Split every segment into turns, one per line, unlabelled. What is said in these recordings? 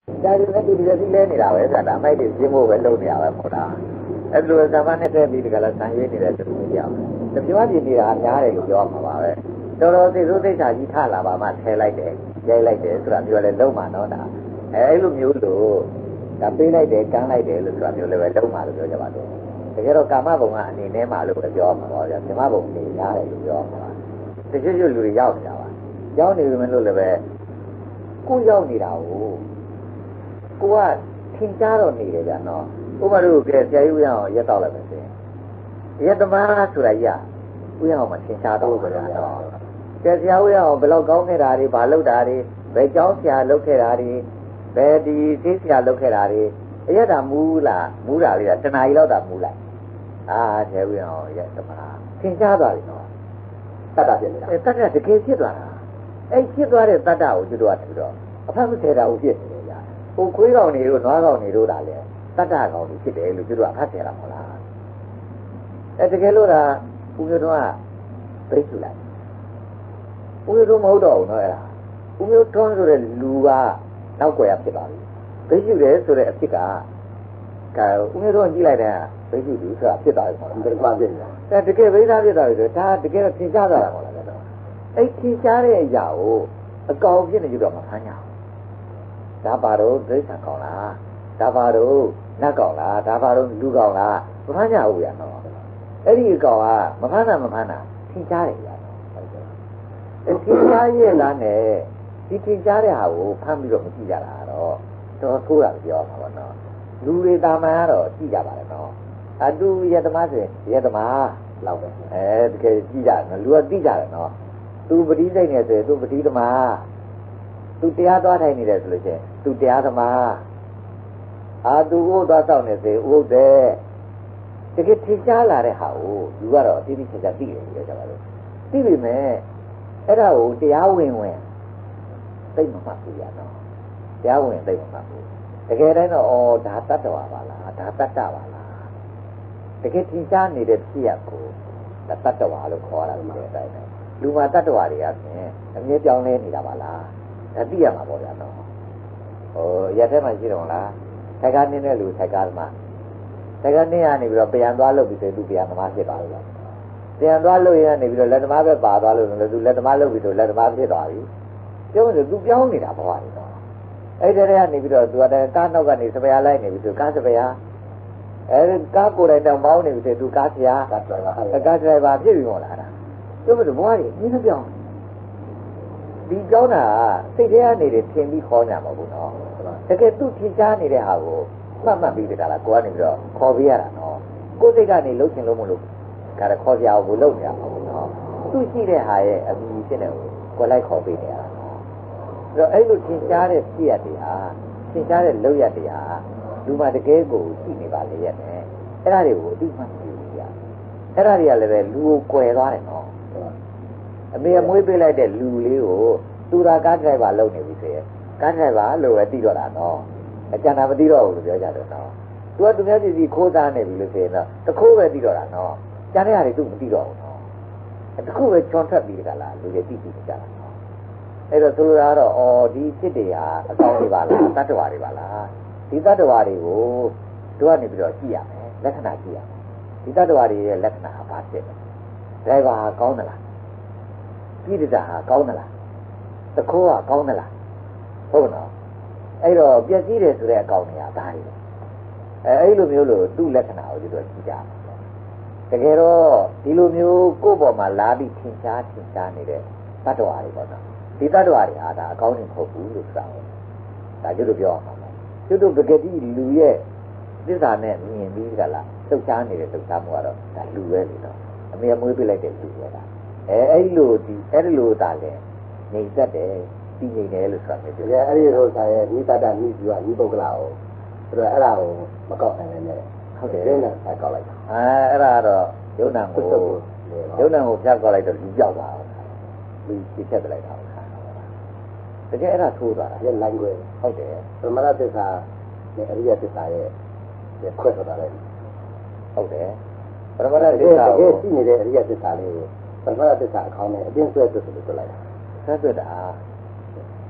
ဒါကြတဲ့ဒီဒီလဲနေတာပဲဆိုတာအမိုက်တွေရှင်းဖို့ပဲလုပ်နေရပဲမဟုတ်လားအဲ့လိုဇာမနဲ့တဲ့ပြီးဒီကလာဆံရွေးနေတဲ့သူတွေကြောက်တပြောပြနေတာအများတယ်လို့ပြောမှာပါပဲတော်တော်သိသိသိချာကြီးထလာပါမှထဲလိုက်တယ်ရိုက်လိုက်တယ်ဆိုတာမျိုးလဲလုံးမှာတော့ဒါအဲ့လိုမျိုးလို့ဒါပေးလိုက်တယ်ကမ်းလိုက်တယ်လို့ဆိုတာမျိုးလည်းပဲလုံးမှာလို့ပြောကြပါတော့တကယ်တော့ကာမဘုံကအနေနဲ့မှလို့ပြောမှာပါဗျာဓမ္မဘုံနေရတယ်လို့ပြောမှာပါတချို့လူတွေရောက်နေတာပါရောက်နေပြီမလို့လည်းပဲကိုရောက်နေတာကိုကိုကထင်ရှားတော့နေတယ်ဗျာနော်ဥပမာတို့ကဆရာကြီးဦးရအောင်ရက်တော့လိုက်မယ်ဆိုရင်ရက်သမားဆိုတာကြီးကဦးရအောင်မထင်ရှားတော့ဘူးဗျာနော်ဆရာဦးရအောင်ဘယ်လောက်ကောင်းနေတာတွေဘာလုပ်တာတွေဘယ်ကျောင်းဆရာလုပ်ခဲ့တာတွေဘယ်ဒီသိဆရာလုပ်ခဲ့တာတွေအရက်တာမူးလားမူးတာလေးကတဏှာကြီးလောက်တာမူးလိုက်ဆရာဦးရအောင်ရက်သမားထင်ရှားသွားပြီနော်တတ်တာဖြစ်နေတာတတ်တာတကယ်ဖြစ်သွားတာအဲ့ဖြစ်သွားတဲ့တတ်တာကိုကျွတ်တော့ထူတော့အဖတ်မထဲတာကိုဖြစ်နေတယ်ဗျာဟိုခွေးကောင်နေတို့နွားကောင်နေတို့တာလေတတ်တာကောင်ကြီးဖြစ်တယ်လို့ကျွတ်တော့အဖတ်ထဲတာမဟုတ်လားအဲ့တကယ်လို့ဒါဦးမျိုးတော်ကပြိစုလိုက်ဦးမျိုးတော်မဟုတ်တော့ဘူးနော်အဲ့ဒါဦးမျိုးထွန်းဆိုတဲ့လူကနောက်ွယ်ရဖြစ်သွားပြီပြိစုတယ်ဆိုတဲ့အဖြစ်ကဦးမျိုးတော်ကြည့်လိုက်တဲ့ပြိစုသူဆိုတာဖြစ်သွားပြီမဟုတ်လားဒီမှာဖြစ်နေတာအဲ့တကယ်ဗိဓာဖြစ်သွားပြီဆိုဒါတကယ်တော့သင်ကြားသွားတာမဟုတ်လားတော့အဲ့သင်ကြားတဲ့အရာကိုအကောင်ဖြစ်နေကြတော့မဖမ်းရအောင်ဒါပါတော့ဒိဋ္ဌံကောင်းလားဒါပါတော့နတ်ကောင်းလားဒါပါတော့လူကောင်းလားမဖမ်းကြဘူးဗျာနော်အဲ့ဒီအကောင်ကမဖမ်းတာထင်ရှားတယ်ဗျာနော်အဲ့ထင်ရှားရဲ့လားနဲ့ဒီထင်ရှားတဲ့ဟာကိုဖမ်းပြီးတော့မကြည့်ကြတာတော့တော်ဆိုးတာပြောမှာပါနော်လူတွေတာမန်ကတော့ကြည့်ကြပါလေနော်အတူရသမားဆိုရင်ရသမားလောက်ပဲတကယ်ကြည့်ကြတယ်လူကသိကြတယ်နော်သူပတိစိတ်နေဆိုရင်သူပတိသမားသူတရားသွားထိုင်နေတယ်ဆိုလို့ချင်းသူတရားသမားသူဥသွားဆောင်နေစေဥဟုတ်တယ်တကယ်ထင်ရှားလာတဲ့ဟာကိုလူကတော့အတိအကျသိတယ်ပြောကြပါလို့သိပြီမဲ့အဲ့ဒါကိုတရားဝင်သိမမှတ်ဘူးရတော့တရားဝင်သိမမှတ်ဘူးတကယ်တမ်းတော့ဒါတတ္တဝါပါလားဒါတတ္တပါလားတကယ်ထင်ရှားနေတဲ့ဖြစ်ရကိုတတ္တဝါလို့ခေါ်တာဒီတဲ့အတိုင်းပဲလူမှာတတ္တဝါတွေကဖြင့်အမြဲပြောင်းလဲနေတာပါလားဒါသိရမှာပေါ့ဗျာနော်ရက်ထဲမှာရှိတော့လားထိုက်ကားနေတဲ့လူထိုက်ကားသမားထိုက်ကားနေရနေပြီးတော့ပြန်သွားလို့ပြီးဆိုသူပြန်သမားဖြစ်သွားလို့ပြန်သွားလို့ရနေပြီးတော့လက်သမားပဲပါသွားလို့လည်းသူလက်သမားလုပ်ပြီးဆိုလက်သမားဖြစ်သွားပြီပြောလို့သူပြောင်းနေတာဘဝတွေတော့အဲ့ဒီတည်းကနေပြီးတော့သူကတည်းကားနောက်ကနေစပယ်လိုက်နေပြီးဆိုကားစပယ်ကားကိုယ်တိုင်တောင်မောင်းနေပြီဆိုသူကားဆရာကားဒရိုင်ဘာဖြစ်ပြီမို့လားပြောလို့ဘဝတွေအင်းပြောင်းဒီကြောင်းတာစိတ်ထဲကနေတယ်ထင်ပြီးခေါ်ညာမဟုတ်ဘူးနော်တကယ်သူ့ထင်ရှားနေတဲ့ဟာကိုမှတ်ပြီးတကလားကိုကနေပြီးတော့ခေါ်ပေးရတာနော်ကိုယ်စိတ်ကနေလှုပ်ချင်လို့မလို့ဒါခေါ်ပြအောင်ကိုလှုပ်နေရမှာဘူးနော်သူ့ရှိတဲ့ဟာရဲ့အမြင်ဖြစ်နေကိုလိုက်ခေါ်ပေးနေရတာနော်အဲ့တော့အဲ့လိုထင်ရှားတဲ့ဖြစ်ရတဲ့ဟာထင်ရှားတဲ့လှုပ်ရတဲ့ဟာလူမှတကယ်ကိုရှိနေပါလေရဲ့နဲ့အဲ့ဒါတွေကိုအတိမှတ်ပြုရအဲ့ဒါတွေကလည်းပဲလူကိုကွယ်သွားတယ်နော်အမေအမွေးပေးလိုက်တဲ့လူလေးကိုသူသာကားဒရိုင်ဘာလုပ်နေပြီဆိုရင်ကားဒရိုင်ဘာလို့ပဲသိတော့တာနော်အကျန်တာမသိတော့ဘူးလို့ပြောကြတယ်နော်သူကသူများပြည်စီခိုးသားနေပြီလို့ဆိုရင်တော့တခိုးပဲသိတော့တာနော်ကျန်တဲ့ဟာတွေသူမသိတော့ဘူးနော်တခုပဲချွန်ထွက်ပြီးတကလားလူတွေသိကြတာနော်အဲ့တော့ဆိုလိုတာကတော့ဒီဖြစ်တွေဟာအကောင်းတွေပါလားတတ္တဝါတွေပါလားဒီတတ္တဝါတွေကိုတို့ကနေပြီးတော့ကြည့်ရမယ်လက္ခဏာကြည့်ရမယ်ဒီတတ္တဝါတွေရဲ့လက္ခဏာဟာဘာဖြစ်လဲဒရိုင်ဘာကောင်းသလားပြည်တဟာကောင်းသလားတခိုးကကောင်းသလားဟုတ်နော်အဲ့တော့ပျက်စီးတယ်ဆိုတဲ့အကောင်တွေကဒါတွေအဲ့လိုမျိုးလို့သူ့လက္ခဏာကိုကြည့်တော့ကြည့်ကြမှာတကယ်တော့ဒီလိုမျိုးကိုယ့်ပေါ်မှာလာပြီးထင်ရှားနေတဲ့တတ္တဝါတွေပေါ့နော်ဒီတတ္တဝါတွေဟာဒါအကောင်းနေမဟုတ်ဘူးလို့ဆိုတာဒါကျတို့ပြောအောင်ပါကျွတ်တို့ပဂတိလူရဲ့သစ္စာနဲ့မြင်ပြီးကြလားလှုပ်ရှားနေတဲ့လှုပ်ရှားမှုကတော့ဒါလူပဲလေတော့အမေအမွေးပေးလိုက်တဲ့လူပဲလားအဲ့လိုဒါလည်းနေတတ်တယ်ပြီးနေတယ်လို့ဆိုတာမျိုးပြောအဲ့ဒီလိုဆိုရင်ဒီတတ္တမိကျူကဒီပုဂ္ဂလာကိုဆိုတော့အဲ့ဒါကိုမကောက်နိုင်နဲ့ဟုတ်တယ်နဲ့ဆက်ကောက်လိုက်တာအဲ့ဒါတော့ယုံနာကိုဖြတ်ကောက်လိုက်တော့လူပြောက်သွားလူပြစ်ချက်လိုက်တာတကယ်အဲ့ဒါထိုးသွားတာရဲ့လိုင်းခွဲဟုတ်တယ်သမရသစ္စာနဲ့အရိယသစ္စာရဲ့ခွဲထွက်တာလေဟုတ်တယ်ပရမတ္ထသစ္စာကိုရှိနေတဲ့အရိယသစ္စာလေးပရမတ္ထသစ္စာအခေါင်းနဲ့အတင်းဆွဲသွတ်လို့တွက်လိုက်တာဆွဲသွတ်တာ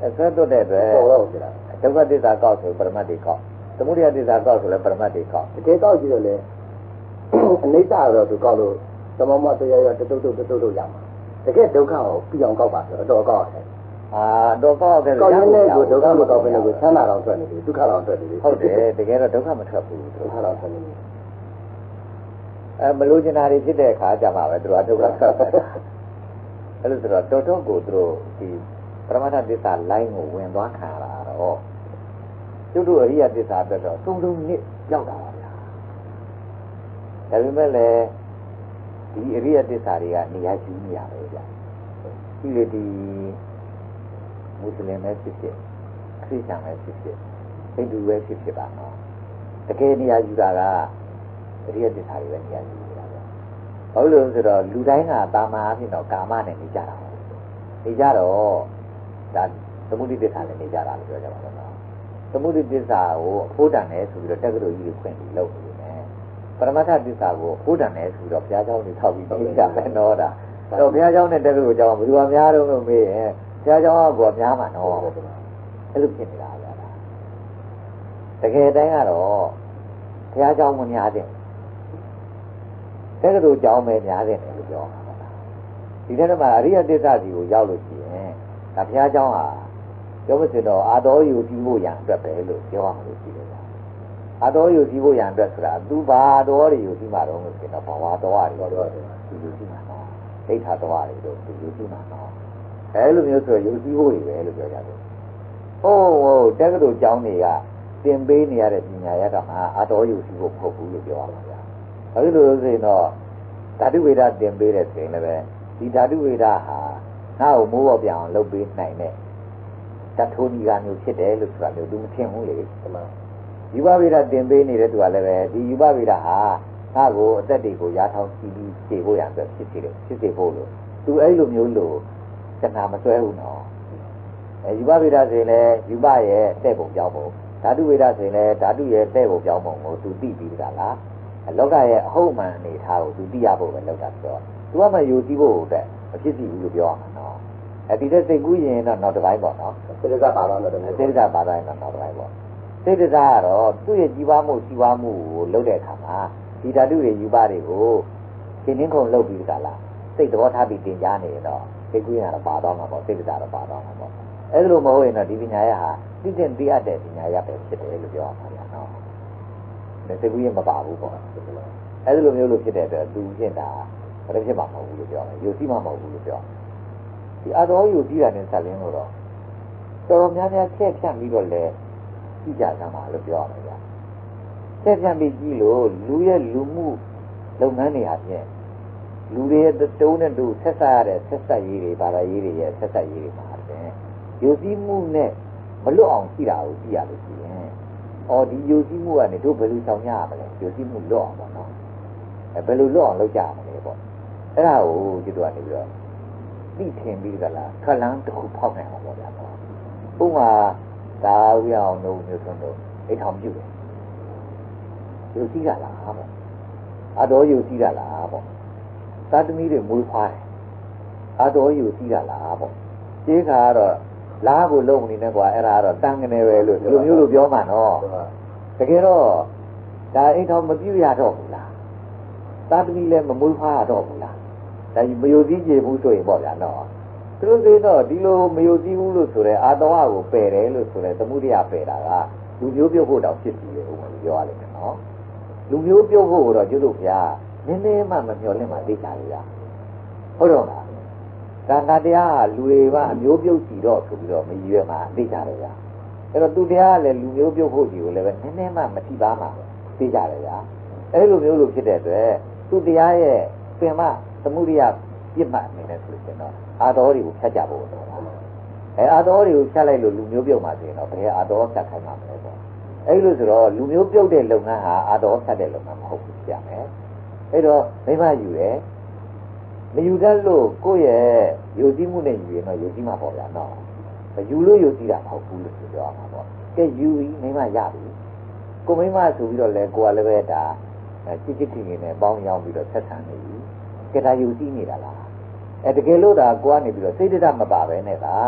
ဆွဲသွတ်တဲ့အတွက်ဒုက္ခသစ္စာကောက်ဆိုပရမတ်တွေကောက်သမုဒယသစ္စာကောက်ဆိုလည်းပရမတ်တွေကောက်
တကယ်ကောက်ကြည့်တော့လေအနိစ္စတော့သူကောက်လို့သမမတရားရတုတ်ရမှာတကယ်ဒုက္ခကိုပြီးအောင်ကောက်ပါဆိုတော့ကောက်တယ်
တော့ကောက်တယ်
ကောက်ရင်လည်းကိုဒုက္ခမကောက်ဘဲနဲ့ကိုချမ်းသာတော့ထွက်နေတယ်ဒုက္ခတော့ထွက်နေတယ်
ဟုတ်တယ်တကယ်တော့ဒုက္ခမထွက်ဘူး
ဒုက္ခတော့ထွက်နေတယ်
မလို့ကျင်တာတွေဖြစ်တဲ့အခါကြမှာပဲသူတို့ဒုက္ခထွက်တယ်အဲ့လိုဆိုတော့တော်တော်ကိုသူတို့ဒီပရမတ္ထသစ္စာလိုင်းကိုဝင်သွားခံရတာတော့ကျုပ်တို့အရိယသစ္စာအတွက်တော့သုံးနှစ်ရောက်တာပါဗျာဒါပေမဲ့လည်းဒီအရိယသစ္စာတွေကနေရာယူနေရပဲဗျာဒီလေဒီမွတ်စလင်ပဲဖြစ်ဖြစ်ခရစ်ယာန်ပဲဖြစ်ဖြစ်ဟိန္ဒူပဲဖြစ်ဖြစ်ပါနော်တကယ်နေရာယူတာကအရိယသစ္စာတွေပဲနေရာယူနေတာဗျာဘာလို့လဲဆိုတော့လူတိုင်းကတာမာအဖြစ်တော့ကာမနဲ့နေကြတာနေကြတော့ဒါသမုဒိသစ္စာနဲ့နေကြတာလို့ပြောကြပါတော့နော်သမုဒိသစ္စာကိုအဖို့တန်တယ်ဆိုပြီးတော့တက္ကသိုလ်ကြီးကိုဖွင့်ပြီးလုပ်နေတယ်ပရမတ္ထသစ္စာကိုအဖို့တန်တယ်ဆိုတော့ဘုရားကျောင်းတွေထောက်ပြီးနေကြတယ်နော်ဒါတော့ဘုရားကျောင်းနဲ့တက္ကသိုလ်ကျောင်းကဘယ်သူများတော့လို့မေးရင်ဘုရားကျောင်းကများမှာနော်အဲ့လိုဖြစ်နေတာဗျာတကယ်တမ်းကတော့ဘုရားကျောင်းမများတဲ့တက္ကသိုလ်ကျောင်းပဲများတဲ့လို့ပြောတာပါဒီထဲမှာအရိယသစ္စာစီကိုရောက်လို့ရှိရင်ဒါဘုရားကျောင်းဟာပြောမစင်တော့အာတော်ယူပြီးဖို့ရန်အတွက်ပဲလို့ပြောရမှာလို့ရှိတယ်အာတော်ယူပြီးဖို့ရန်အတွက်ဆိုတာသူဘာတော်တွေယူပြီးမှတော့လို့ဆိုတော့ဘာဝတော်တွေတော့ဒီယူပြီးမှတော့ဒိဋ္ဌာတော်တွေတော့ဒီယူပြီးမှတော့အဲလိုမျိုးဆိုယူပြီးဖို့တွေပဲလို့ပြောကြတယ်ဟုတ်တက္ကသိုလ်ကျောင်းတွေကသင်ပေးနေရတဲ့ပညာရကမှာအာတော်ယူပြီးဖို့မဟုတ်ဘူးလို့ပြောရမှာဗျာဘာလို့လဲဆိုရင်တော့ဓာတုဝေဒသင်ပေးတဲ့ဆိုရင်လည်းဒီဓာတုဝေဒဟာငါ့ကိုမိုးပေါ်ပြောင်းလုပ်ပေးနိုင်တဲ့တထိုးဒီကမျိုးဖြစ်တယ်လို့ဆိုတာမျိုးသူမထင်ဘူးလေယူပဗေဒသင်ပေးနေတဲ့သူကလည်းပဲဒီယူပဗေဒဟာငါ့ကိုအသက်တွေကိုရာထောင်ကြည့်ပြီးခြေဖို့ရအတွက်ဖြစ်စေဖို့လို့သူအဲ့လိုမျိုးလို့တဏှာမဆွဲဘူးနော်ယူပဗေဒဆိုရင်လည်းယူပရဲ့တဲ့ပုံပြောင်းပုံဓာတုဝေဒဆိုရင်လည်းဓာတုရဲ့တဲ့ပုံပြောင်းပုံကိုသူသိပြီးကြလားလောကရဲ့အဟုတ်မှန်အနေထားကိုသူသိရဖို့ပဲလောက်တာဆိုတော့သူကမှယူသိဖို့အတွက်မဖြစ်စီဘူးလို့ပြောရမှာနော်ဒီတဲ့စိတ်ကူးရင်တော့နောက်တစ်ပိုင်းပေါ့နော်
စိတ်ကပါတော့တယ်
စိတ်ကပါတိုင်းတော့နောက်တစ်ပိုင်းပေါ့စိတ်တရားကတော့သူ့ရဲ့ကြီးပွားမှုစီးပွားမှုကိုလုပ်တဲ့အခါမှာဒီဓာတုတွေယူပါတွေကိုရှင်းနှင်းခုံလုပ်ပြီးကြလားစိတ်သဘောထားပြီးတင်ကြားနေရင်တော့စိတ်ကူးရင်တော့ပါတော့မှာပေါ့စိတ်တရားတော့ပါတော့မှာပေါ့အဲ့လိုမဟုတ်ရင်တော့ဒီပညာရဟာသိတဲ့သိအပ်တဲ့ပညာရပဲဖြစ်တယ်လို့ပြောရမှာဗျာနော်စိတ်ကူးရင်မပါဘူးပေါ့အဲ့လိုမျိုးလို့ဖြစ်တဲ့အတွက်သူဖြစ်တာဘာလို့ဖြစ်မှာမဟုတ်ဘူးလို့ပြောတယ်ယူစီမှမဟုတ်ဘူးလို့ပြောဒီအတော်ယူပြီးတာနဲ့ဆက်လင်းလို့တော့တော်တော်များများချက်ဖြန့်ပြီးတော့လဲကြည့်ကြသမှာလို့ပြောရမှာဗျာချက်ဖြန့်ပြီးကြည့်လို့လူရဲ့လူမှုလုပ်ငန်းတွေဟာဖြင့်လူတွေတုံးနဲ့တူဆက်ဆက်ရတဲ့ဆက်ဆက်ရေးတွေဘာသာရေးတွေရဲ့ဆက်ဆက်ရေးတွေမှာဖြင့်ယူစီမှုနဲ့မလွတ်အောင်ကြည့်တာကိုကြည့်ရလို့ရှိရင်ဒီယူစီမှုကနေတို့ဘယ်လိုဆောင်ရမလဲယူစီမှုလွတ်အောင်ပေါ့နော်ဘယ်လိုလွတ်အောင်လုပ်ကြရမလဲပေါ့အဲ့ဒါကိုကျွတ်ကနေပြီးတော့သိထင်ပြီးကြလားခလန်းတစ်ခုဖောက်နိုင်အောင်ပေါ့ဗျာဥပမာဒါဝိအောင်တို့မျိုးထုံးတို့အိတ်ထောင်ပြုတယ်ယူစီးတာလားပေါ့အတော်ယူစီးတာလားပေါ့သာသမီတွေမွေးဖွားတယ်အတော်ယူစီးတာလားပေါ့ကျေးခါကတော့လားကိုလုံးမနေနဲ့ကွာအဲ့ဒါကတော့တန်ကနေပဲလို့ဒီလိုမျိုးလို့ပြောမှနော်တကယ်တော့ဒါအိတ်ထောင်မပြုတ်ရတော့ဘူးလားသာသမီလည်းမမွေးဖွားရတော့ဘူးလားဒါကြီးမယုံကြည်ကြဘူးဆိုရင်ပေါ့ဗျာနော်သူတို့သိတော့ဒီလိုမယုံကြည်ဘူးလို့ဆိုရဲအာတဝကိုပယ်တယ်လို့ဆိုရဲသမှုတရားပယ်တာကလူမျိုးပြုတ်ဖို့တောင်ဖြစ်ပြီးတယ်ဥပမာပြောရလိမ့်မယ်နော်လူမျိုးပြုတ်ဖို့တော့ကျွတ်တို့ဗျာနည်းနည်းမှမမျှော်လင့်မှသိကြရရဟုတ်တော့လားဒါငါတရားကလူတွေကအမျိုးပြုတ်စီတော့ဆိုပြီးတော့မရည်ရွယ်မှသိကြတယ်ဗျာအဲ့တော့သူတရားကလည်းလူမျိုးပြုတ်ဖို့ကြီးကိုလည်းပဲနည်းနည်းမှမထိပါမှသိကြတယ်ဗျာအဲ့လိုမျိုးလို့ဖြစ်တဲ့အတွက်သူတရားရဲ့ပင်မသမှုရိယပြစ်မှတ်အနေနဲ့ဆိုရင်တော့အာတော်တွေကိုဖြတ်ကြဖို့တော့အာတော်တွေကိုဖြတ်လိုက်လို့လူမျိုးပြုတ်မှဆိုရင်တော့ဘယ်အာတော်ဖြတ်ခိုင်းမှာမလဲပေါ့အဲ့လိုဆိုတော့လူမျိုးပြုတ်တဲ့လုပ်ငန်းဟာအာတော်ဖြတ်တဲ့လုပ်ငန်းမဟုတ်ဘူးပြမယ်အဲ့တော့မိမယူတယ်မယူတတ်လို့ကိုယ့်ရဲ့ယုံကြည်မှုနဲ့ယူရင်တော့ယုံကြည်မှာပေါ့ဗျာနော်မယူလို့ယုံကြည်တာမဟုတ်ဘူးလို့ပြောရမှာပေါ့ကဲယူပြီးမိမရပြီကိုမိမဆိုပြီးတော့လဲကိုကလည်းပဲဒါချစ်ချစ်ခင်ခင်နဲ့ပေါင်းရောက်ပြီးတော့ဆက်ဆံနေပြီကဲဒါယူကြည့်နေတာလားတကယ်လို့ဒါကိုကနေပြီးတော့စိတ်တမပါပဲနဲ့ဒါ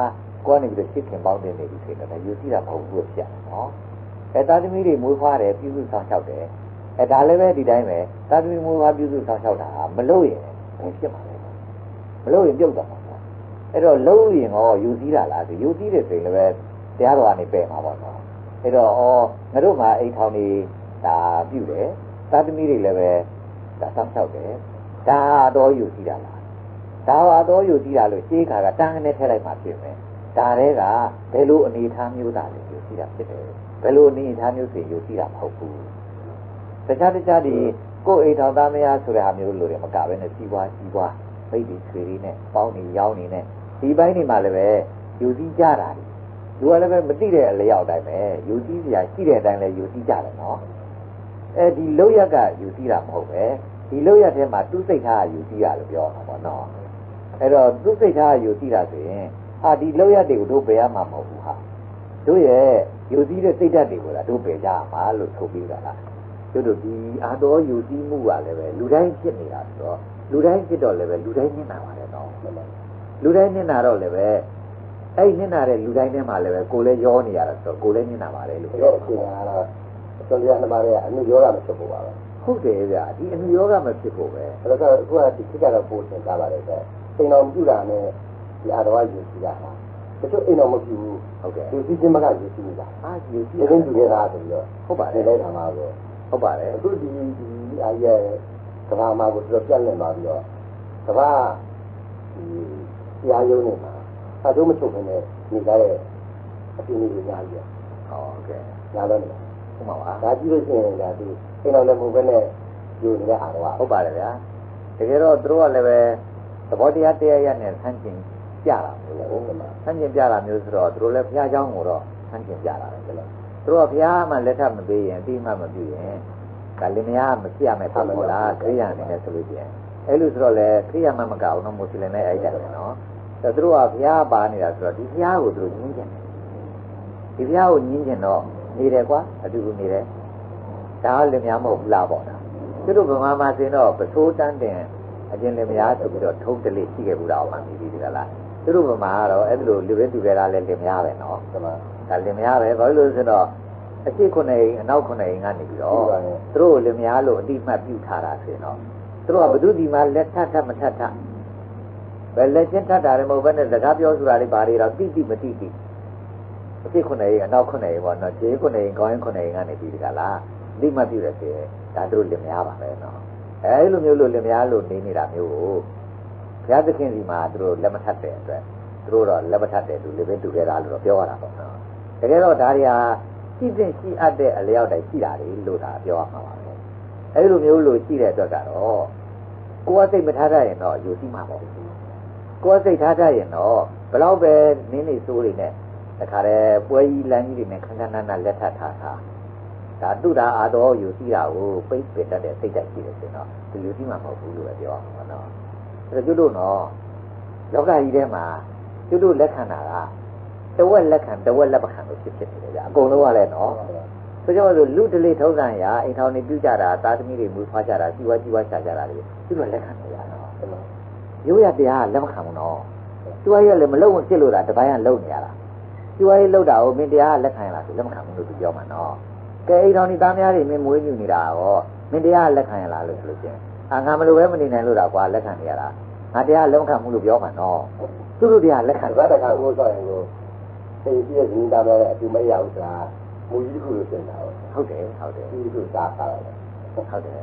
ကိုကနေပြီးတော့ချစ်ခင်ပေါင်းတင်နေပြီဆိုတော့ယူစီးတာမဟုတ်ဘူးဖြစ်နော်သားသမီးတွေမွေးဖွားတယ်ပြုစုဆောင်ရှောက်တယ်ဒါလည်းပဲဒီတိုင်းပဲသားသမီးမွေးဖွားပြုစုဆောင်ရှောက်တာမလို့ရင်ဘယ်ဖြစ်မှာလဲမလို့ရင်ပြုတ်သွားမှာအဲ့တော့လုံးရင်ရောယူစည်းတာလားဆိုယူစည်းတဲ့ဆိုရင်လည်းပဲတရားတော်ကနေပယ်မှာပေါ့နော်အဲ့တော့ငါတို့မှာအိမ်ထောင်နေဒါပြုတယ်သားသမီးတွေလည်းပဲဒါဆောင်ရှောက်တယ်ဒါတော့ယူစည်းတာလားဒါဟာတော့ယူစည်းတာလို့ရှင်းခါကတန်းနဲ့ထည့်လိုက်မှဖြစ်မယ်ဒါတွေကဘယ်လိုအနေထားမျိုးသားလဲယူစည်းတာဖြစ်တယ်ဘယ်လိုအနေထားမျိုးဆိုယူစည်းတာမဟုတ်ဘူးတခြားဒီကိုယ်အိမ်ထောင်သားမယားဆိုတဲ့ဟာမျိုးလို့လည်းမကပဲနဲ့ကြီးပွားဖိတ်ပြီးဆွေတွေနဲ့ပေါင်းနေရောင်းနေနဲ့ဒီပိုင်းနေမှာလည်းပဲယူစည်းကြတာလူကလည်းပဲမသိတဲ့အလျောက်တိုင်းပဲယူစည်းစရာရှိတဲ့အတိုင်းလည်းယူစည်းကြတယ်နော်ဒီလောက်ရကယူစည်းတာမဟုတ်ပဲဒီလောက်ရထဲမှာသူ့စိတ်ထားယူစည်းရလို့ပြောမှာပေါ့နော်အဲ့တော့သူ့စိတ်ထားယူစည်းတာဆိုရင်ဒီလောက်ရတွေကိုတို့ပယ်ရမှာမဟုတ်ဘူးဟာတို့ရဲ့ယူစည်းတဲ့စိတ်ဓာတ်တွေကိုလားတို့ပယ်ကြရမှာလို့ဆိုပြီးတာလားတို့ဒီအာတော်ယူစည်းမှုကလည်းပဲလူတိုင်းဖြစ်နေတာဆိုတော့လူတိုင်းဖြစ်တော့လည်းပဲလူတိုင်းနစ်နာပါတယ်နော်လူတိုင်းနစ်နာတော့လည်းပဲအဲ့နစ်နာတဲ့လူတိုင်းထဲမှာလည်းပဲကိုယ်လည်းရောနေရတာဆိုတော့ကိုယ်လည်းနစ်နာပါတယ်လို့ပြောတာ
ဆိုတော့တရားနှစ်ပါးရဲ့အနုယောဂမဖြစ်ဖို့ပါပဲ
ဟုတ်တယ်ဗျာဒီအနုယောဂမဖြစ်ဖို့ပဲ
အဲ့တော့အခုကဒီခေတ်ကတော့ပို့သင်ကြပါတယ်တဲ့အိမ်တော်ပြုတာနဲ့ဒီအာတော်ယူစီတာဟာတချို့အိမ်တော်မပြုဘူး
ဟုတ်ကဲ့
ယူစီခြင်းမကယူစီနေတာ
ယူစီ
တဲ့တူခဲ့တာဆိုပြီးတော့
ဟုတ်ပါတယ်
လည်းထားမှာပဲ
ဟုတ်ပါတယ်
အခုဒီအားရဲ့ကဘာမှာကိုသူပြတ်လည်သွားပြီးတော့ကဘာဒီတရားရုံးနေမှာအတော့မချုပ်ဘဲနဲ့နေကြတဲ့အပြင်ကြီးများကြီး
ဟုတ်ကဲ့
ညာတော့နေ
ဟုတ်ပါပါ
ဒါကြည့်လို့ရှိရင်ဒါဒီအိမ်တော်လည်းမဟုတ်ဘဲနဲ့ယူနေတဲ့အာတော်
ဟုတ်ပါတယ်ဗျာတကယ်တော့သူတို့ကလည်းပဲသဘောတရားတရားရနဲ့ဆန်းကျင်ပြတာမျိုးဆန်းကျင်ပြတာမျိုးဆိုတော့သူတို့လည်းဘုရားเจ้าကိုတော့ဆန်းကျင်ပြတာပဲသူတို့ကဘုရားမှလက်ထပ်မပေးရင်အတိမမပြုရင်ဒါလင်မယားမပြတ်မဲ့ပုံပေါ်လားခရိယာအနေနဲ့ဆိုလို့ပြန်အဲ့လိုဆိုတော့လေခရိယာမမကအောင်တော့မွတ်စလင်နဲ့အဲ့ဒါပဲနော်သူတို့ကဘုရားပါနေတာဆိုတော့ဒီဘုရားကိုသူတို့ညှင်းကျင်တယ်ဒီဘုရားကိုညှင်းကျင်တော့နေတယ်ကွာအတူတူနေတယ်ဒါလင်မယားမဟုတ်ဘူးလားပေါ့နော်သူတို့ဗမာမှာစင်တော့ပစိုးတန်းတင်အကျဉ်လင်မယားဆိုပြီးတော့ထုံးတလိရှိခဲ့ဘူးတော့မှမြည်ပြီးဒီကလားသူတို့ဗမာကတော့အဲ့လိုလူရင်းသူကြတာလဲလင်မယားပဲနော်ဒါလင်မယားပဲဘာလို့လဲဆိုတော့အရှိခုနေအနောက်ခုနေကနေပြီးတော့သူတို့လင်မယားလို့အတိမတ်ပြုထားတာဆိုရင်တော့သူတို့ကဘုသူဒီမှာလက်ထပ်မထပ်ဘယ်လက်ချင်းထပ်တာလည်းမဟုတ်ဘဲနဲ့စကားပြောဆိုတာလေးဘာတွေတော့တိမတိအရှိခုနေအနောက်ခုနေပေါ့နော်ခြေခုနေခေါင်းခုနေကနေပြီးဒီကလားအတိမတ်ပြုတယ်ဆိုရင်ဒါသူတို့လင်မယားပါပဲနော်အဲ့လိုမျိုးလို့လင်မယားလို့နေနေတာမျိုးကိုဘုရားသခင်ဒီမှာသူတို့လက်မထပ်တဲ့အတွက်သူတို့တော့လက်မထပ်တဲ့သူလေပဲတူခဲ့တာလို့တော့ပြောရတာပေါ့နော်တကယ်တော့ဒါတွေဟာရှိတဲ့ရှိအပ်တဲ့အလျောက်တိုင်းရှိတာလေလို့ဒါပြောရမှာပါပဲအဲ့လိုမျိုးလို့ရှိတဲ့အတွက်ကတော့ကိုယ်ကစိတ်မထားတတ်ရင်တော့ယူစီမှာပေါ့ကိုယ်ကစိတ်ထားတတ်ရင်တော့ဘယ်တော့ပဲနင်းနေစိုးတွေနဲ့တခါတည်းပွဲကြီးလမ်းကြီးတွေနဲ့ခန်းခန်းနာနာလက်ထပ်ထားဒါတုတာအာတော်ယူစီတာကိုပိတ်ပင်တတ်တဲ့စိတ်ဓာတ်ရှိတယ်ဆိုတော့ဒီယူစီမှာမဟုတ်ဘူးလို့ပဲပြောရမှာနော်အဲ့တော့ကျွတ်တို့နော်ယောဂကြီးထဲမှာကျွတ်တို့လက်ခံတာကတဝက်လက်ခံတဝက်လက်မခံလို့ဖြစ်နေတယ်ကြာအကုန်လုံးကလည်းနော်ဆိုကြလို့လူတလေထုံးစံရာအိမ်ထောင်နေပြုကြတာသားသမီးတွေမွေးဖွားကြတာကြီးဝါရှာကြတာလေသူတို့လက်ခံနေရတော့ရိုးရတရားလက်မခံဘူးနော်သူကလည်းမလုံဖြစ်လို့တာတပိုင်းကလုံနေရတာသူကလုံတာကိုမင်းတရားလက်ခံရလားဆိုလက်မခံဘူးလို့သူပြောမှာနော်ကဲအိမ်ထောင်နေသားများတွေမင်းမွေးမြူနေတာရောမင်းတရားလက်ခံရလားလို့ဆိုလို့ချင်းငါမလို့ပဲမနေနိုင်လို့တာကွာလက်ခံနေရတာငါတရားလက်မခံဘူးလို့ပြောမှာနော်သူတို့တရားလက်ခံ
ဘာတခါကိုဆိုရင်ကိုသိပြည့်စင်သားများအတူမရဘူးဆိုတာမူကြီးခုလို့ပြင်တာ
ဟုတ်တယ်
ဒီလိုစားတာလေ
ဟုတ်တယ်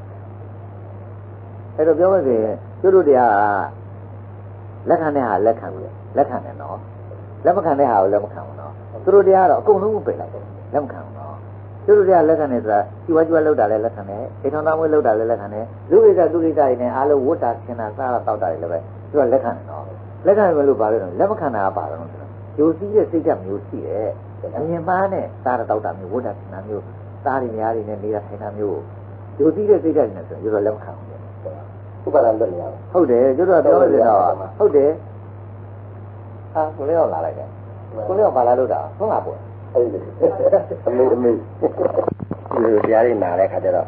အဲ့တော့ပြောမစင်သူတို့တရားလက်ခံတဲ့ဟာလက်ခံတယ်လက်ခံတယ်နော်လက်မခံတဲ့ဟာကိုလက်မခံဘူးနော်သူတို့တရားတော့အကုန်လုံးပြင်လိုက်တယ်လက်မခံဘူးနော်သူတို့တရားလက်ခံတယ်ဆိုတာជីဝလောက်တာလည်းလက်ခံတယ်အိမ်ထောင်သားမွေးလောက်တာလည်းလက်ခံတယ်လူဝိဇ္ဇာသူရိစ္ဆာတွေနဲ့အားလုံးဝတ်တာခင်းတာစားတာတောက်တာတွေလည်းပဲသူကလက်ခံတယ်နော်လက်ခံတယ်လို့ဘာလဲတော့လက်မခံတာကပါတော့ယူစည်းတဲ့စိတ်ဓာတ်မျိုးရှိတယ်အမြင်ပါနဲ့စားတာတောက်တာမျိုးဝတ်တာခင်းတာမျိုးစားတွေများတွေနဲ့နေတာထိုင်တာမျိုးယူစည်းတဲ့စိတ်ဓာတ်နဲ့ဆိုရင်လက်မခံဘူး
ဥပါဒလွတ်နေရ
ဟုတ်တယ်ကျွတ်တော့ပြောနေတော့ဟုတ်တယ်ကိုလေးတော့လာလိုက်တယ်ကိုလေးကဘာလာလို့တာဟုတ်လားပေါ့
အဲ့ဒီအမေဒီတရားတွေနားတဲ့ခါကျတော့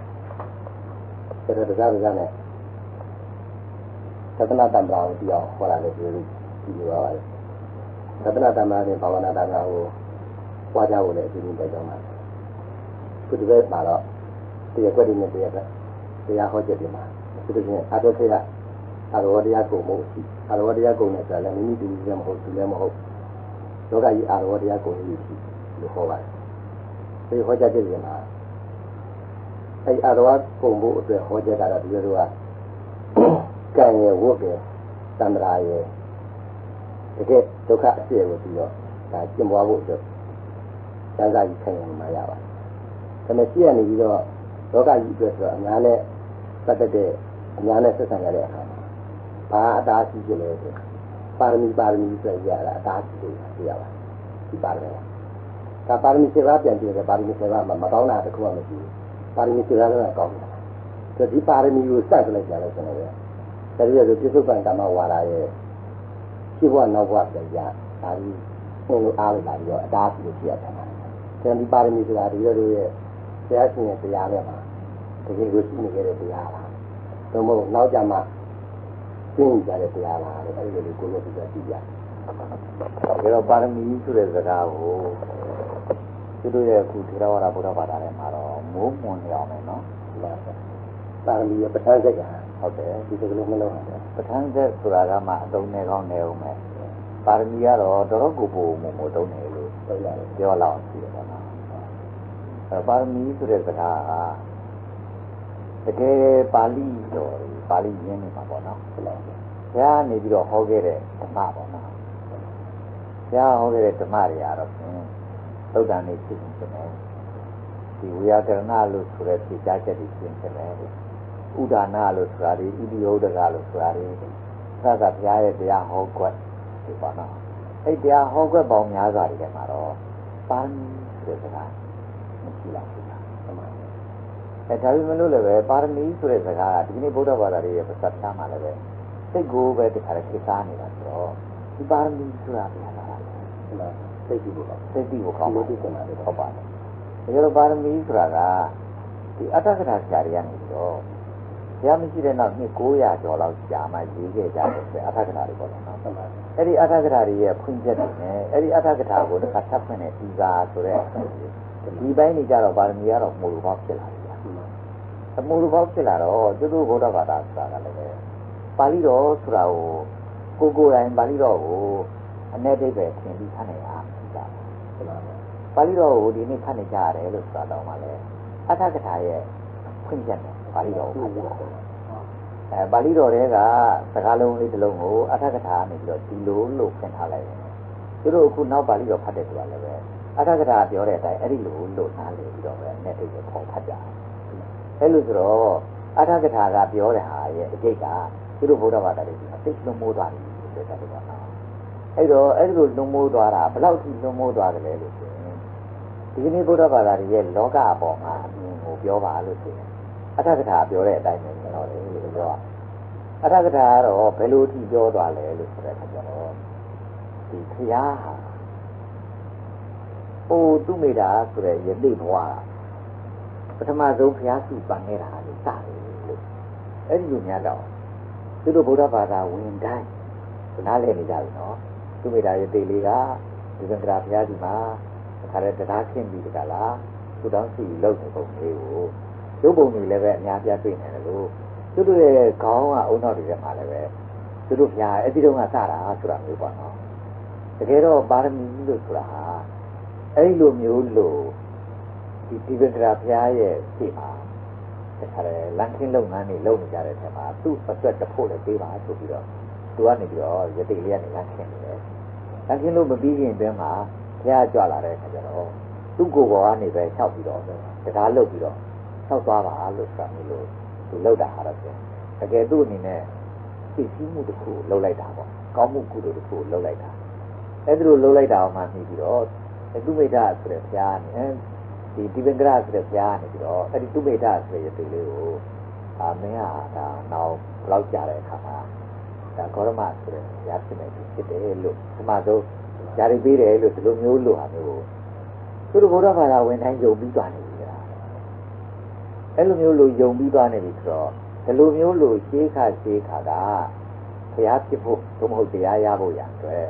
ဒါတရားနဲ့သဒ္ဒနာတံပရာကိုပြောဟောတာလေဒီလိုပါပဲသတ္တနာတမန်နဲ့ဘာဝနာတမန်ကိုပွားကြဖို့လည်းအစီအစဉ်တိုက်ကြောင်းပါခုဒီဘက်မှာတော့တရားကွက်တွေနဲ့တရားဟောချက်တွေမှာသူတို့ချင်းအတောခေကအရောတရားကုံမှုရှိအရောတရားကုံနဲ့ဆိုလည်းမိမိတူလည်းမဟုတ်သူလည်းမဟုတ်လောကကြီးအရောတရားကုံကြီးရှိလို့ဟောပါတယ်ဒီဟောချက်တွေမှာအဲ့အရောကုံမှုအတွက်ဟောချက်ကတော့ဒီလိုကကံရဲ့ဝတ်ရဲ့သံဃာရဲ့တကယ်ဒုက္ခအပြည့်ကိုပြီးတော့ဒါကျင့်ပွားဖို့အတွက်သံဃာကြီးခံရမှာရပါတယ်ဒါနဲ့ရှိရနေပြီးတော့လောကကြီးအတွက်ဆိုတော့အများနဲ့ပတ်သက်တဲ့အများနဲ့ဆက်ဆံရတဲ့အခါမှာဘာအတားရှိကြလဲဆိုပါရမီဆိုရတာအတားရှိတယ်သိရပါတယ်ဒီပါရမီဒါပါရမီ7ပါးပြန်ပြတယ်ပါရမီ7ပါးမှာမကောင်းတာတခုမှမရှိဘူးပါရမီ7ပါးလည်းကောင်းတယ်ဆိုဒီပါရမီကိုစလိုက်ကြလို့ဆိုတော့ဒါရီဆိုပြစ္ဆုတ်ပံဓမ္မဝါဒရဲ့ရှိဘဝနောက်ဘဝပြန်ရဒါဒီဘုံလိုအားလိုက်လာပြီးတော့အတားရှိလို့ဖြစ်ရတယ်ဒီပါရမီဆိုတာဒီလိုရဲ့ဆရာရှင်ရဲ့တရားနဲ့မှာတကယ်ကိုရှိနေကြတဲ့တရားလားသို့မဟုတ်နောက်ကြမှာသိနေကြတဲ့တရားလားအဲ့ဒီလိုကိုယ်ကိုယ်သိကြ
ဒါတော့ပါရမီဆိုတဲ့စကားကိုသူတို့ရဲ့အခုထေရဝါဒဗုဒ္ဓဘာသာထဲမှာတော့မိုးမွန်နေအောင်မယ်နော်
ပါရမီရဲ့ပဋ္ဌာန်းဆက်က
ဟုတ်တယ်
ဒီစကလုံးမလုံးအောင်
ပဋ္ဌာန်းဆက်ဆိုတာကမှအတုံးနဲ့ကောင်းနေအောင်မယ်ပါရမီကတော့တော်တော်ကိုပုံမတုံးနေလို့ပြောလောက်ရှိတယ်ပေါ့နော်ပါရမီဆိုတဲ့စကားကတကယ်ပါဠိတော်ပါဠိရင်းနေမှာပေါ့နော်ဘုရားနေပြီးတော့ဟောခဲ့တဲ့ဓမ္မပေါ့နော်ဘုရားဟောခဲ့တဲ့ဓမ္မတွေကတော့ဖြင့်သုတ်တန်နေဖြစ်နေတယ်ဒီဝိယာကရဏလို့ဆိုတဲ့ဖြေကြားချက်တွေဖြစ်နေတယ်ဥဒါနလို့ဆိုတာဒီဣတိယုဒ္ဓကလို့ဆိုတာဒီသာသဘုရားရဲ့တရားဟောကွက်ဒီပေါ့နော်အဲ့တရားဟောကွက်ပေါင်းများစွာတွေထဲမှာတော့ပါဠိဆိုတဲ့စကားမရှိလားဘူးလားအဲဒါပေမဲ့လို့လည်းပဲပါရမီဆိုတဲ့စကားကဒီနေ့ဗုဒ္ဓဘာသာရဲ့ပစတ်သားမှာလည်းပဲစိတ်ကိုပဲတခါတည်းခေစားနေတာဆိုတော့ဒီပါရမီဆိုတာပြတာလား
စိတ်ကြည့်ဖို့
စိတ်ကြည့်ဖို့ကောင်းပါတယ်ဟုတ်ပါတယ်ဒါကြောင့်ပါရမီဆိုတာကဒီအတ္တကထာဆရာတွေကနေပြီးတော့ဘုရားမရှိတဲ့နောက်နှစ်900ကျော်လောက်ကြာမှရေးခဲ့ကြတဲ့အတ္တကထာတွေပေါ့နော်အဲ့ဒီအတ္တကထာတွေရဲ့ဖွင့်ချက်တွေနဲ့အဲ့ဒီအတ္တကထာကိုတစ်ခါထပ်ဖွင့်တဲ့ဒီပါဆိုတဲ့ဒီပိုင်းနေကြတော့ပါရမီကတော့မို့လို့ပေါ့ဖြစ်လာတယ်အမှုလိုပေါက်ဖြစ်လာတော့သူတို့ဘုရားဘာသာဆိုတာကလည်းပဲပါဠိတော်ဆိုတာကိုကိုယ်တိုင်ပါဠိတော်ကိုအ내ဒိဋ္ဌိပဲသင်ပြီးခန့်နေတာဖြစ်တာပါဠိတော်ကိုဒီနေ့ခန့်နေကြရတယ်လို့ဆိုတာတော့မှလည်းအထကထာရဲ့ဖွင့်ချက်နဲ့ပါဠိတော်ကိုခန့်ကြတာပါဠိတော်တွေကစကားလုံးလေးတစ်လုံးကိုအထကထာနေပြီးတော့ဒီလိုလို့ဖွင့်ထားလိုက်တယ်သူတို့အခုနောက်ပါဠိတော်ဖတ်တယ်ဆိုတာလည်းပဲအထကထာပြောတဲ့အတိုင်းအဲ့ဒီလိုလို့နားလည်ပြီးတော့ပဲ내ဒိဋ္ဌိကိုခေါ်ဖတ်ကြအဲ့လိုဆိုတော့အထကထာကပြောတဲ့ဟာရဲ့အကျိတ်ကသူတို့ဘုရားဘာသာတွေကအသိလွန်မိုးသွားတယ်ဆိုတဲ့တယ်ပေါ့နော်အဲ့တော့အဲ့ဒီလိုလွန်မိုးသွားတာဘယ်လောက်ထိလွန်မိုးသွားတယ်လဲလို့ဆိုရင်ဒီကနေ့ဘုရားဘာသာတွေရဲ့လောကအပေါ်မှာအမြင်ကိုပြောပါလို့ဆိုရင်အထကထာပြောတဲ့အတိုင်းပဲကျွန်တော်လည်းပြောအထကထာကတော့ဘယ်လိုထိပြောသွားလဲလို့ဆိုတဲ့အခါကျတော့ဒီခရာဟာသူမိတာဆိုတဲ့ယသိဘဝပထမဆုံးဘုရားစုပန်နေတာလေစတယ်လို့အဲ့ဒီလိုများတော့သူတို့ဗုဒ္ဓဘာသာဝင်တိုင်းနားလည်နေကြပြီနော်သူမိတာရဲ့တေလေးကဒီသံဃာဘုရားဒီမှာအခါတည်းတရားခင်းပြီးတကလားသူတောင်းစီလောက်တဲ့ပုံလေးကိုရုပ်ပုံတွေလည်းပဲအများပြတွေ့နေတယ်လို့သူတို့ရဲ့ခေါင်းကအုံနောက်တွေထဲမှာလည်းပဲသူတို့ဘုရားအဲ့ဒီတော့ကစတာဆိုတာမျိုးပေါ့နော်တကယ်တော့ပါရမီလို့ဆိုတာဟာအဲ့လိုမျိုးလို့ဒီဗေဒရာဘုရားရဲ့ရှေ့မှာတခါလေလမ်းခင်းလုပ်ငန်းတွေလုပ်နေကြတဲ့ထဲမှာသူ့အတွက်တဖို့လည်းပေးပါဆိုပြီးတော့သူကနေပြီးတော့ယတိလေးကနေလမ်းခင်းနေတယ်လမ်းခင်းလို့မပြီးခင်အတွင်းမှာဘုရားကြွလာတဲ့အခါကျတော့သူ့ကိုယ်ပေါ်ကနေပဲလျှောက်ပြီးတော့တရားလုပ်ပြီးတော့လျှောက်သွားပါလို့ဆိုတာမျိုးလို့သူလုပ်တာဟာတော့တကယ်သူ့အနေနဲ့သိရှိမှုတစ်ခုလုပ်လိုက်တာပေါ့ကောင်းမှုကုသိုလ်တစ်ခုလုပ်လိုက်တာအဲ့ဒါလိုလုပ်လိုက်တာအောင်မှပြီးတော့သူမိတ်တာဆိုတဲ့ဘုရားနဲ့ဒီဗင်္ဂရဆိုတဲ့ဘုရားနေပြီးတော့အဲ့ဒီသူမိတ်တာဆိုတဲ့ယတိလေးကိုမင်းဟာဒါနောက်ဘလောက်ကြာတဲ့အခါမှာဒါဂေါရမဆိုတဲ့ဘုရားဖြစ်နေပြီဖြစ်တယ်လို့ဒီမှာဆိုຢာရီပေးတယ်လို့ဒီလိုမျိုးလို့ဟာမျိုးသူတို့ဘုရားဘာသာဝင်တိုင်းယုံပြီးသွားနေပြီလားအဲ့လိုမျိုးလို့ယုံပြီးသွားနေပြီဆိုတော့ဒီလိုမျိုးလို့ရှေးခါကဘုရားဖြစ်ဖို့သို့မဟုတ်တရားရဖို့ရအတွက်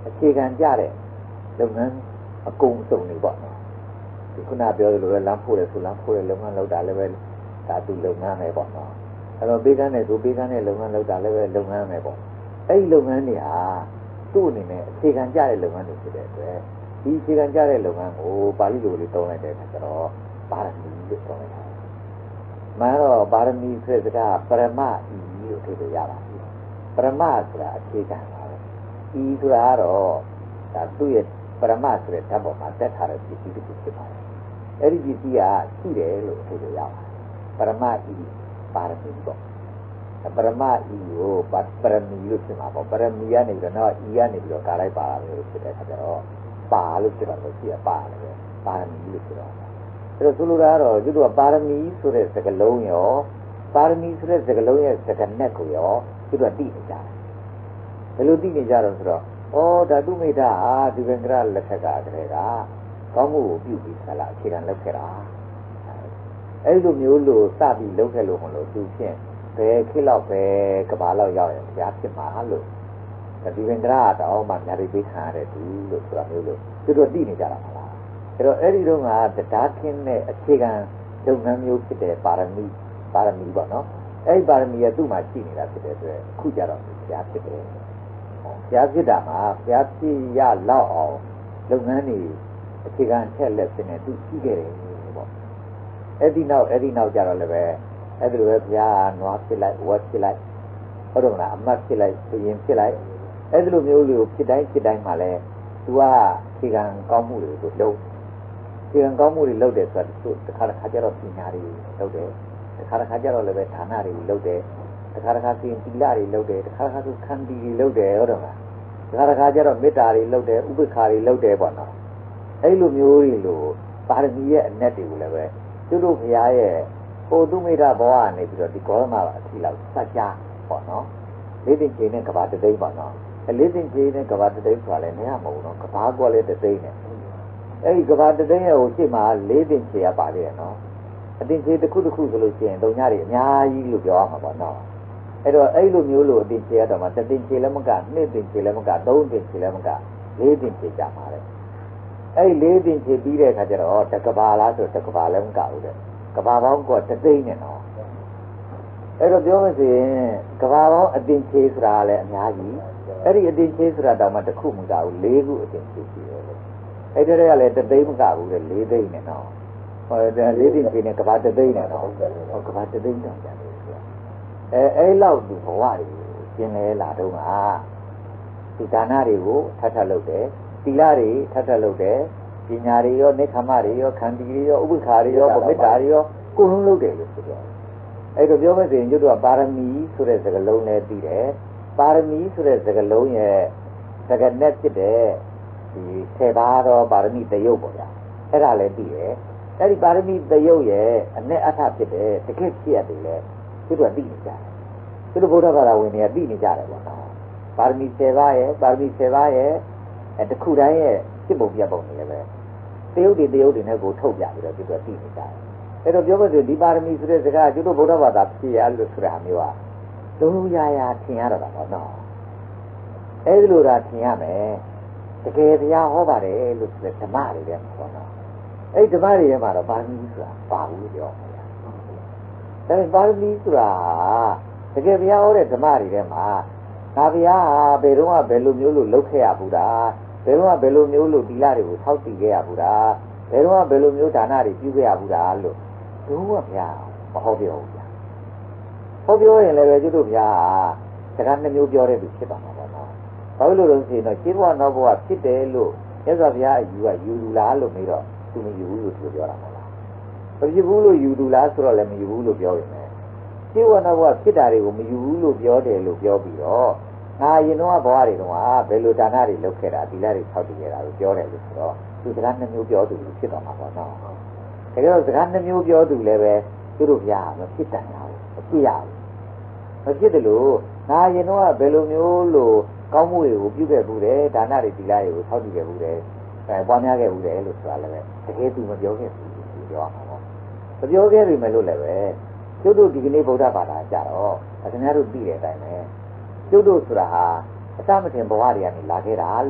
အခြေခံကြတဲ့လုပ်ငန်းအကုန်စုံနေပေါ့နော်ဒီခုနပြောသလိုပဲလမ်းဖို့တယ်ဆိုလမ်းဖို့တဲ့လုပ်ငန်းလုပ်တာလည်းပဲဒါသူလုပ်ငန်းပဲပေါ့နော်အဲ့တော့ပေးကမ်းတဲ့သူပေးကမ်းတဲ့လုပ်ငန်းလုပ်တာလည်းပဲလုပ်ငန်းပဲပေါ့အဲ့ဒီလုပ်ငန်းတွေဟာသူ့အနေနဲ့အခြေခံကြတဲ့လုပ်ငန်းတွေဖြစ်တဲ့အတွက်ဒီအခြေခံကြတဲ့လုပ်ငန်းကိုပါဠိလိုလေးသုံးလိုက်တဲ့အခါကျတော့ပါရမီလို့သုံးလိုက်တာမှန်တော့ပါရမီဆိုတဲ့စကားပရမဤလို့ထည့်လို့ရပါပြီပရမဆိုတာအခြေခံပါပဲဤဆိုတာကတော့ဒါသူ့ရဲ့ပရမဆိုတဲ့ဓာတ်ပေါ်မှာတက်ထားတဲ့ပစ္စည်းတစ်ခုဖြစ်ပါတယ်အဲ့ဒီပစ္စည်းကရှိတယ်လို့ထည့်လို့ရပါတယ်ပရမဤပါရမီပေါ့ပရမဤကိုပရမီလို့ဖြစ်မှာပေါ့ပရမီကနေပြီးတော့ဤကနေပြီးတော့ကာလိုက်ပါလို့ဖြစ်တဲ့အခါကျတော့ပါလို့ဖြစ်တော့လို့ရှိရပါတယ်ပါရမီလို့ဖြစ်တော့အဲ့တော့ဆိုလိုတာကတော့ကျွတ်ကပါရမီဆိုတဲ့စကားလုံးရောပါရမီဆိုတဲ့စကားလုံးရဲ့စကားနဲ့ကိုရောကျွတ်ကသိနေကြတယ်ဘယ်လိုသိနေကြတော့ဆိုတော့ဩဓာတုမိတ်တာဟာဒီဝင်္ဂရလက်ထက်ကတည်းကကောင်းမှုကိုပြုပြီးဆလာအခြေခံလုပ်ခဲ့တာအဲ့လိုမျိုးလို့စပြီးလုပ်ခဲ့လို့မလို့သူဖြင့်ဘယ်ခေတ်လောက်ပဲကဘာလောက်ရောက်ရင်ဘုရားဖြစ်မှာလို့ဒီဝင်္ဂရတော့မှညာရိပိခံရတဲ့သူလို့ဆိုတာမျိုးလို့သူတို့သိနေကြတာမလားအဲ့တော့အဲ့ဒီတော့ကတရားခင်းတဲ့အခြေခံလုပ်ငန်းမျိုးဖြစ်တဲ့ပါရမီပေါ့နော်အဲ့ဒီပါရမီကသူ့မှာရှိနေတာဖြစ်တဲ့အတွက်အခုကြတော့ဘုရားဖြစ်တယ်ဘုရားဖြစ်တာမှာဘုရားဖြစ်ရလောက်အောင်လုပ်ငန်းတွေအခြေခံထက်လက်ဖြစ်နေသူရှိခဲ့တယ်ပေါ့အဲ့ဒီနောက်ကြတော့လည်းပဲအဲ့ဒီလိုပဲဘုရားနွားဖြစ်လိုက်ဝက်ဖြစ်လိုက်ဟုတ်တယ်မလားအမတ်ဖြစ်လိုက်ဘယင်ဖြစ်လိုက်အဲ့ဒီလိုမျိုးလေးကိုဖြစ်တိုင်းမှာလဲသူကအခြေခံကောင်းမှုတွေကိုလုပ်အခြေခံကောင်းမှုတွေလုပ်တယ်ဆိုတာသူတစ်ခါကျတော့ပညာတွေလုပ်တယ်တစ်ခါကျတော့လည်းပဲဌာနတွေလုပ်တယ်တစ်ခါစီရင်သီလတွေလုပ်တယ်တစ်ခါဆိုခန္တီတွေလုပ်တယ်ဟုတ်တယ်မလားတစ်ခါကျတော့မေတ္တာတွေလုပ်တယ်ဥပိ္ပခာတွေလုပ်တယ်ပေါ့နော်အဲ့လိုမျိုးတွေလို့ပါရမီရဲ့အနက်တွေကိုလည်းပဲသူတို့ဘုရားရဲ့ဟိုသူမိတ်တာဘောကနေပြီးတော့ဒီကောရမအထီလောက်စัจ जा ပေါ့နော်လေးတင်ချိန်နဲ့ကဘာတသိန်းပေါ့နော်လေးတင်ချိန်နဲ့ကဘာတသိန်းဆိုတာလည်းမရမဟုတ်နော်ကဘာကွာလည်းတသိန်းနဲ့အဲ့ဒီကဘာတသိန်းရဲ့ဟိုရှေ့မှာလေးတင်ချိန်ရပါလေနော်အတင်ချိန်တစ်ခုဆိုလို့ရှိရင်တုံညတွေအများကြီးလို့ပြောရမှာပေါ့နော်အဲ့တော့အဲ့လိုမျိုးလို့အတင်ချိန်ရတော့မှတတင်ချိန်လည်းမကနှစ်တင်ချိန်လည်းမကသုံးတင်ချိန်လည်းမကလေးတင်ချိန်ကြမှာလေအဲ့ဒီလေးတင်ချိန်ပြီးတဲ့အခါကျတော့တကဘာလားဆိုတကဘာလည်းမကဘူးတဲ့ကဘာပေါင်းကတသိန်းနဲ့နော်အဲ့တော့ပြောမယ်ဆိုရင်ကဘာပေါင်းအတင်ချေဆိုတာလည်းအများကြီးအဲ့ဒီအတင်ချေဆိုတာတောင်မှတစ်ခုမကဘူး၄ခုအတင်ချေရှိတယ်လေအဲ့ဒါတွေကလည်းတသိန်းမကဘူးလေ၄သိန်းနဲ့နော်ဟော၄သိန်းချေနဲ့ကဘာတသိန်းနဲ့နော်ဟောကဘာတသိန်းတောင်ကြတယ်အဲ့လောက်ဒီဘဝတွေကျင်လဲလာတော့ကဒီဒါနတွေကိုထပ်လုပ်တယ်သီလတွေထပ်လုပ်တယ်ပညာတွေရောနိခမတွေရောခန္တီတွေရောဥပ္ပခါတွေရောမေတ္တာတွေရောကိုယ်လုံးလုပ်တယ်လို့ဆိုတော့အဲ့တော့ပြောမယ်ဆိုရင်ကျွတ်တော့ပါရမီဆိုတဲ့စကားလုံးလည်းသိတယ်ပါရမီဆိုတဲ့စကားလုံးရဲ့စကားနဲ့ဖြစ်တဲ့ဒီ10ပါးတော့ပါရမီတယုတ်ပေါ့ဗျာအဲ့ဒါလည်းသိတယ်အဲ့ဒီပါရမီတယုတ်ရဲ့အ내အထဖြစ်တဲ့တကယ်ဖြစ်ရတယ်လေကျွတ်တော့သိနေကြတယ်ကျွတ်တော့ဗုဒ္ဓဘာသာဝင်တွေကသိနေကြတယ်ပေါ့နော်ပါရမီ10ပါးရဲ့တခုတိုင်းရဲ့ဖြစ်ပုံပြပုံတွေလည်းပဲတယုတ်တွေနဲ့ကိုထုတ်ပြပြီးတော့ကျွတ်တော့သိနေကြတယ်အဲ့တော့ပြောမယ်ဆိုဒီပါရမီဆိုတဲ့စကားကျွတ်တို့ဗုဒ္ဓဘာသာဖြစ်ရလို့ဆိုတာမျိုးကလုံးရထင်ရတော့တာပေါ့နော်အဲ့ဒီလိုသာထင်ရမယ်တကယ်တရားဟောပါတယ်လို့ဆိုတဲ့ဓမ္မတွေလည်းပေါ့နော်အဲ့ဒီဓမ္မတွေထဲမှာတော့ပါရမီဆိုတာပါဘူးပြောပါဗျာဒါပေမဲ့ပါရမီဆိုတာတကယ်တရားဟောတဲ့ဓမ္မတွေထဲမှာငါဗျာဘယ်တော့မှဘယ်လိုမျိုးလို့လုပ်ခဲ့ရဘူးတာဘယ်တော့မှဘယ်လိုမျိုးလို့ဒီလာတွေကိုထောက်တည်ခဲ့ရဘူးတာဘယ်တော့မှဘယ်လိုမျိုးဒါနတွေပြုခဲ့ရဘူးတာလို့တို့ကဗျာမဟောပြောဘူးဗျာဟောပြောရင်လည်းပဲကျွတ်တို့ဗျာစကားနှမျိုးပြောတဲ့သူဖြစ်ပါမှာပေါ့နော်ဘာလို့လဲဆိုရင်တော့ရှင်းဘဝနောက်ဘဝဖြစ်တယ်လို့မြတ်စွာဘုရားအယူကယူလူလားလို့မေးတော့သူမယူဘူးလို့သူပြောတာမဟုတ်လားမယူဘူးလို့ယူလူလားဆိုတော့လည်းမယူဘူးလို့ပြောရင်လည်းရှင်းဘဝနောက်ဘဝဖြစ်တာတွေကိုမယူဘူးလို့ပြောတယ်လို့ပြောပြီးတော့ငါရင်တော့ဘဝတွေတော့ဘယ်လိုဒါနတွေလုပ်ခဲ့တာဒီလားတွေထောက်တည်ခဲ့တာလို့ပြောတယ်လို့ဆိုတော့သူစကားနှမျိုးပြောသူဖြစ်တော့မှာပေါ့နော်တကယ်တော့စကားနှမျိုးပြောသူလည်းပဲသူတို့ဗျာမဖြစ်တန်တာဘူးမဖြစ်ရဘူးမဖြစ်တယ်လို့ငါရင်တော့ဘယ်လိုမျိုးလို့ကောင်းမှုတွေကိုပြုခဲ့ဘူးတယ်ဒါနတွေဒီလားတွေကိုထောက်တည်ခဲ့ဘူးတယ်ပွားများခဲ့ဘူးတယ်လို့ဆိုတာလည်းပဲတကယ်သူမပြောခဲ့ဘူးသူပြောရမှာပေါ့မပြောခဲ့ပြီမလို့လည်းပဲကျုပ်တို့ဒီကနေ့ဗုဒ္ဓဘာသာကြတော့ခင်ဗျားတို့သိတဲ့အတိုင်းပဲကျုပ်တို့ဆိုတာဟာအတမထင်ဘဝတွေကနေလာခဲ့တာလို့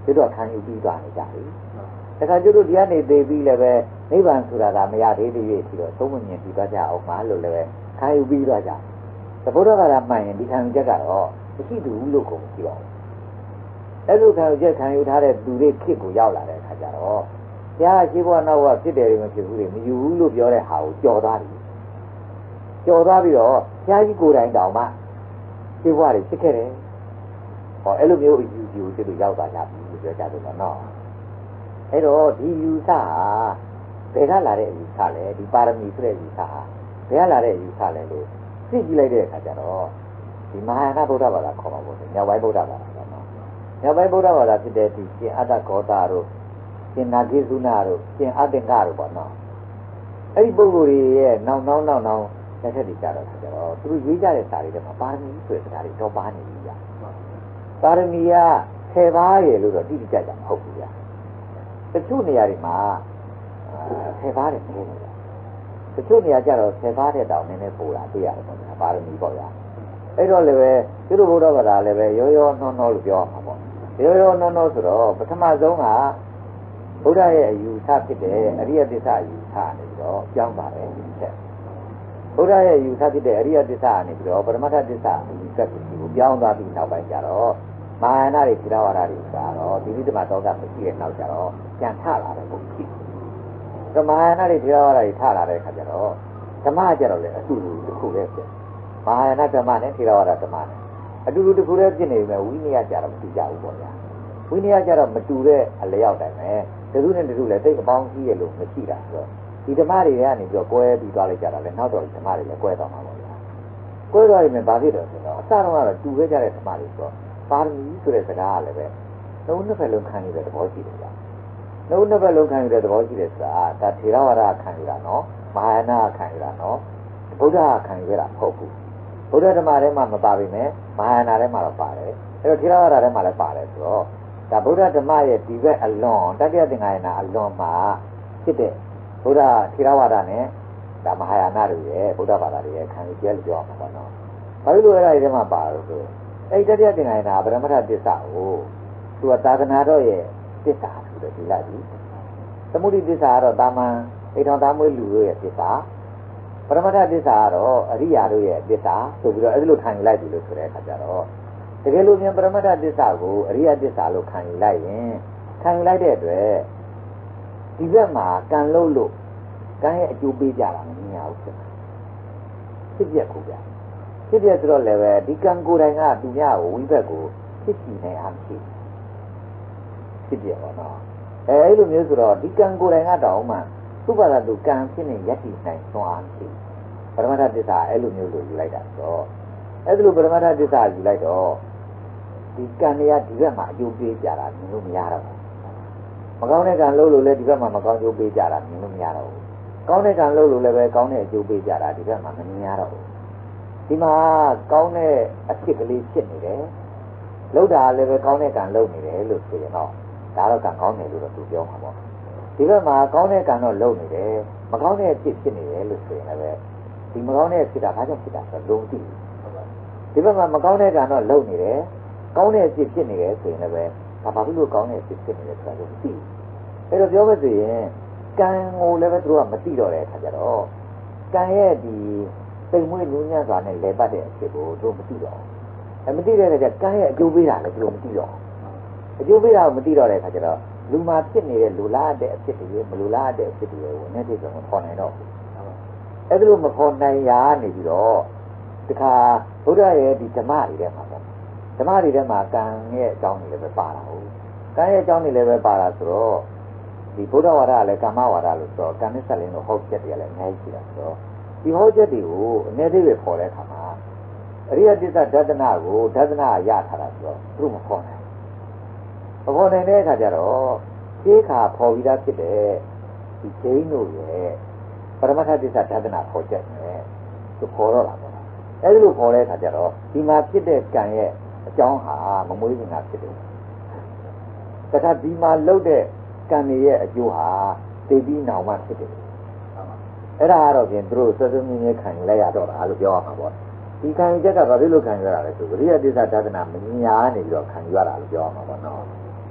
ကျွတ်တော့ခံယူပြီးသွားနေကြပြီတခါကျွတ်တို့ဒီကနေသိပြီးလည်းပဲနိဗ္ဗာန်ဆိုတာကမရသေးသေးရဲ့ပြီးတော့သုံးမမြင်ပြီးသွားကြအောင်ပါလို့လည်းပဲခံယူပြီးသွားကြသဘောတော်ကမှန်ရင်ဒီခံယူချက်ကတော့မရှိဘူးလို့ကိုမရှိပါဘူးအဲ့လိုခံယူချက်ခံယူထားတဲ့သူတွေခေတ်ကိုရောက်လာတဲ့အခါကျတော့ဘုရားရှိခိုးနောက်ကဖြစ်တယ်တွေမဖြစ်ဘူးတွေမယူဘူးလို့ပြောတဲ့ဟာကိုကြော်သွားပြီကြော်သွားပြီးတော့ဘုရားကြီးကိုယ်တိုင်တောင်မှရှိခိုးတွေဖြစ်ခဲ့တယ်ဟောအဲ့လိုမျိုးအယူကြီးကိုသူရောက်သွားကြပြီလို့ပြောကြတယ်နော်အဲ့တော့ဒီယူဆဟာဘယ်ကလာတဲ့အယူဆလဲဒီပါရမီဆိုတဲ့ယူဆဟာဘယ်ကလာတဲ့အယူဆလဲလို့သိကြည့်လိုက်တဲ့အခါကျတော့ဒီမဟာယာနဗုဒ္ဓဘာသာခေါ်ပါဘူးညောင်ပိုင်းဗုဒ္ဓဘာသာပေါ့နော်ညောင်ပိုင်းဗုဒ္ဓဘာသာဖြစ်တဲ့ဒီရှင်အတ္တဂေါတတို့ရှင်နာဂိသုနာတို့ရှင်အတ္တင်္ဂတို့ပေါ့နော်အဲ့ဒီပုဂ္ဂိုလ်တွေရဲ့နောက်လက်ထက်တွေကြတော့ဆိုတော့သူတို့ရေးကြတဲ့စာတွေထဲမှာပါရမီဆိုတဲ့စကားတွေတော့ပါနေပြီကြာပါရမီက10ပါးရယ်လို့တော့တိတိကျကျမဟုတ်ဘူးကြာတချို့နေရာတွေမှာ10ပါးတယ်နေတယ်တချို့နေရာကျတော့10ပါးတဲ့တောင်နည်းနည်းပို့တာတွေ့ရတယ်ပေါ့ဗျာပါရမီပေါ့ဗျာအဲ့တော့လည်းပဲသူတို့ဘုရားဘာသာလည်းပဲရောနှောလို့ပြောမှာပေါ့ရောနှောဆိုတော့ပထမဆုံးကဘုရားရဲ့အယူဆဖြစ်တဲ့အရိယသစ္စာအယူဆနေပြီးတော့ကြောင်းပါတယ်ဒီချက်ဘုရားရဲ့အယူဆဖြစ်တဲ့အရိယသစ္စာနေပြီးတော့ပရမတ္ထသစ္စာအယူဆဖြစ်ကိုပြောင်းသွားပြီးနောက်ပိုင်းကျတော့မဟာယာနတွေသီလဝါဒတွေကတော့ဒီနိဒမတောကမရှိတဲ့နောက်ကျတော့ပြန်ထလာတယ်ပုံရှိကမဟာယာနတွေသီလဝါဒတွေထလာတဲ့အခါကျတော့ဓမ္မကျတော့လေအတူတူတစ်ခုပဲဖြစ်မဟာယာနဓမ္မနဲ့သီလဝါဒဓမ္မနဲ့အတူတူတစ်ခုတည်းဖြစ်နေပြီဝိနည်းကျတော့မတူကြဘူးပေါ့ဗျာဝိနည်းကျတော့မတူတဲ့အလျောက်တိုင်းပဲတစုနဲ့တစုလည်းတိတ်အပေါင်းကြီးရလို့မရှိတာဆိုတော့ဒီဓမ္မတွေကနေပြီးတော့ကွဲပြီးသွားလိုက်ကြတာလေနောက်တော့ဓမ္မတွေလည်းကွဲသွားမှာပေါ့ဗျာကွဲသွားရင်ဘာဖြစ်တော့ဆိုတော့အစတော့ကတော့တူခဲ့ကြတဲ့ဓမ္မတွေဆိုတော့ပါရမီဆိုတဲ့စကားကလည်းပဲနှုတ်နှစ်ဖက်လုံးခံရတဲ့သဘောရှိတယ်ဗျာနှုတ်နှစ်ဖက်လုံးခံရတဲ့သဘောရှိတယ်ဆိုတာဒါထေရဝါဒခံရတာနော်မဟာယာနခံရတာနော်ဗုဒ္ဓခံရတာမဟုတ်ဘူးဗုဒ္ဓဓမ္မထဲမှာမပါပေမဲ့မဟာယာနထဲမှာတော့ပါတယ်အဲ့တော့ထေရဝါဒထဲမှာလည်းပါတယ်ဆိုတော့ဒါဗုဒ္ဓဓမ္မရဲ့ဒီဘက်အလွန်တတိယသင်္ဃာယနာအလွန်မှာဖြစ်တဲ့ဗုဒ္ဓထေရဝါဒနဲ့ဒါမဟာယာနတွေရဲ့ဗုဒ္ဓဘာသာတွေရဲ့ခံယူချက်လို့ပြောရမှာပေါ့နော်ဘာလို့လဲအဲ့ဒီထဲမှာပါလို့ဆိုအဲ့တတိယသင်္ဃာယနာဗရမထသစ္စာကိုသူကသာသနာတော်ရဲ့သစ္စာဆိုတဲ့ဒီလိုက်ပြီသမုဒိသစ္စာကတော့တာမန်အိထောင်သားမွေးလူတို့ရဲ့သစ္စာပရမတ္ထသစ္စာကတော့အရိယာတို့ရဲ့သစ္စာဆိုပြီးတော့အဲ့ဒီလိုခံယူလိုက်ပြီလို့ဆိုတဲ့အခါကျတော့တကယ်လို့မြန်ပရမတ္ထသစ္စာကိုအရိယသစ္စာလို့ခံယူလိုက်ရင်ခံယူလိုက်တဲ့အတွက်ဒီဘက်မှာကံလုံးလို့ကံရဲ့အကျိုးပေးကြတာမမြင်ရဘူးဖြစ်ပြက်ကိုပြဖြစ်ပြက်ဆိုတော့လည်းပဲဒီကံကိုယ်တိုင်ကသူများကိုဝိဘက်ကိုဖြစ်စီနိုင်အောင်ဖြစ်ပြက်ပါတော့အဲ့လိုမျိုးဆိုတော့ဒီကံကိုယ်တိုင်ကတောင်မှသူ့ဘာသာသူကံဖြစ်နေယက်တည်နိုင်သွားအောင်ဖြစ်ပရမတ္ထသစ္စာအဲ့လိုမျိုးလို့ယူလိုက်တာဆိုတော့အဲ့လိုပရမတ္ထသစ္စာယူလိုက်တော့ဒီကံတွေကဒီဘက်မှာအကျိုးပေးကြတာမြင်လို့မရတော့ဘူးမကောင်းတဲ့ကံလုပ်လို့လည်းဒီဘက်မှာမကောင်းကျိုးပေးကြတာမြင်လို့မရတော့ဘူးကောင်းတဲ့ကံလုပ်လို့လည်းပဲကောင်းတဲ့အကျိုးပေးကြတာဒီဘက်မှာမမြင်ရတော့ဘူးဒီမှာကောင်းတဲ့အဖြစ်ကလေးဖြစ်နေတယ်လုပ်တာလည်းပဲကောင်းတဲ့ကံလုပ်နေတယ်လို့ဆိုရင်တော့ဒါတော့ကံကောင်းတယ်လို့တော့သူပြောမှာပေါ့ဒီဘက်မှာကောင်းတဲ့ကံတော့လုပ်နေတယ်မကောင်းတဲ့အဖြစ်ဖြစ်နေတယ်လို့ဆိုရင်လည်းဒီမကောင်းတဲ့အဖြစ်တာဘာကြောင့်ဖြစ်တာဆိုတော့လုံးသိဒီဘက်မှာမကောင်းတဲ့ကံတော့လုပ်နေတယ်ကောင်းတဲ့အဖြစ်ဖြစ်နေတယ်ဆိုရင်လည်းဒါဘာဖြစ်လို့ကောင်းတဲ့အဖြစ်ဖြစ်နေလဲဆိုတာကိုသိအဲ့တော့ပြောမယ်ဆိုရင်ကံကိုလည်းပဲသူတို့ကမသိတော့တဲ့အခါကျတော့ကံရဲ့ဒီစိတ်မွေးနူးညံ့စွာနဲ့လဲပတ်တဲ့အဖြစ်ကိုသူတို့မသိတော့ဘူးမသိတဲ့အခါကျကံရဲ့အကျိုးပေးတာလည်းသူတို့မသိတော့အကျိုးပေးတာကိုမသိတော့တဲ့အခါကျတော့လူမှာဖြစ်နေတဲ့လူလားတဲ့အဖြစ်တွေမလူလားတဲ့အဖြစ်တွေကိုနဲ့တည်းဆိုမခေါ်နိုင်တော့ဘူးအဲ့ဒါလို့မခေါ်နိုင်ရနေပြီးတော့တခါဘုရားရဲ့ဒီဓမ္မတွေထဲမှာပေါ့ဓမ္မတွေထဲမှာကံရဲ့အကြောင်းတွေလည်းပဲပါတာဟုတ်ကံရဲ့အကြောင်းတွေလည်းပဲပါတာဆိုတော့ဒီဘုရားဝါဒကလည်းကာမဝါဒလို့ဆိုတော့ကံနဲ့ဆက်လင်းလို့ဟောချက်တွေကလည်းအများကြီးရှိတာဆိုတော့ဒီဟောချက်တွေကိုအနေသေးပဲခေါ်တဲ့အခါမှာအရိယသစ္စာဒသနာကိုဒသနာရထားတာဆိုတော့သူတို့မခေါ်နိုင်မခေါ်နိုင်တဲ့အခါကျတော့ရှင်းခါဖော်ပြီးသားဖြစ်တဲ့ဒီဂျိန်းတို့ရဲ့ပရမတ္ထသစ္စာဒသနာခေါ်ချက်နဲ့သူခေါ်တော့တာပေါ့အဲဒီလိုခေါ်တဲ့အခါကျတော့ဒီမှာဖြစ်တဲ့ကံရဲ့အကြောင်းဟာမမွေးခင်ကဖြစ်တယ်တခါဒီမှာလှုပ်တဲ့ကံရဲ့အကျိုးဟာသိပြီးနောင်မှဖြစ်တယ်အဲ့ဒါကတော့ဖြင့်သူတို့စစမြင်းမြင်းခံလိုက်ရတော့တာလို့ပြောရမှာပေါ့ဒီခံချက်ကဘာဖြစ်လို့ခံရတာလဲဆိုဝိရိယသစ္စာဒသနာမမြင်ရနေပြီးတော့ခံရတာလို့ပြောရမှာပေါ့နော်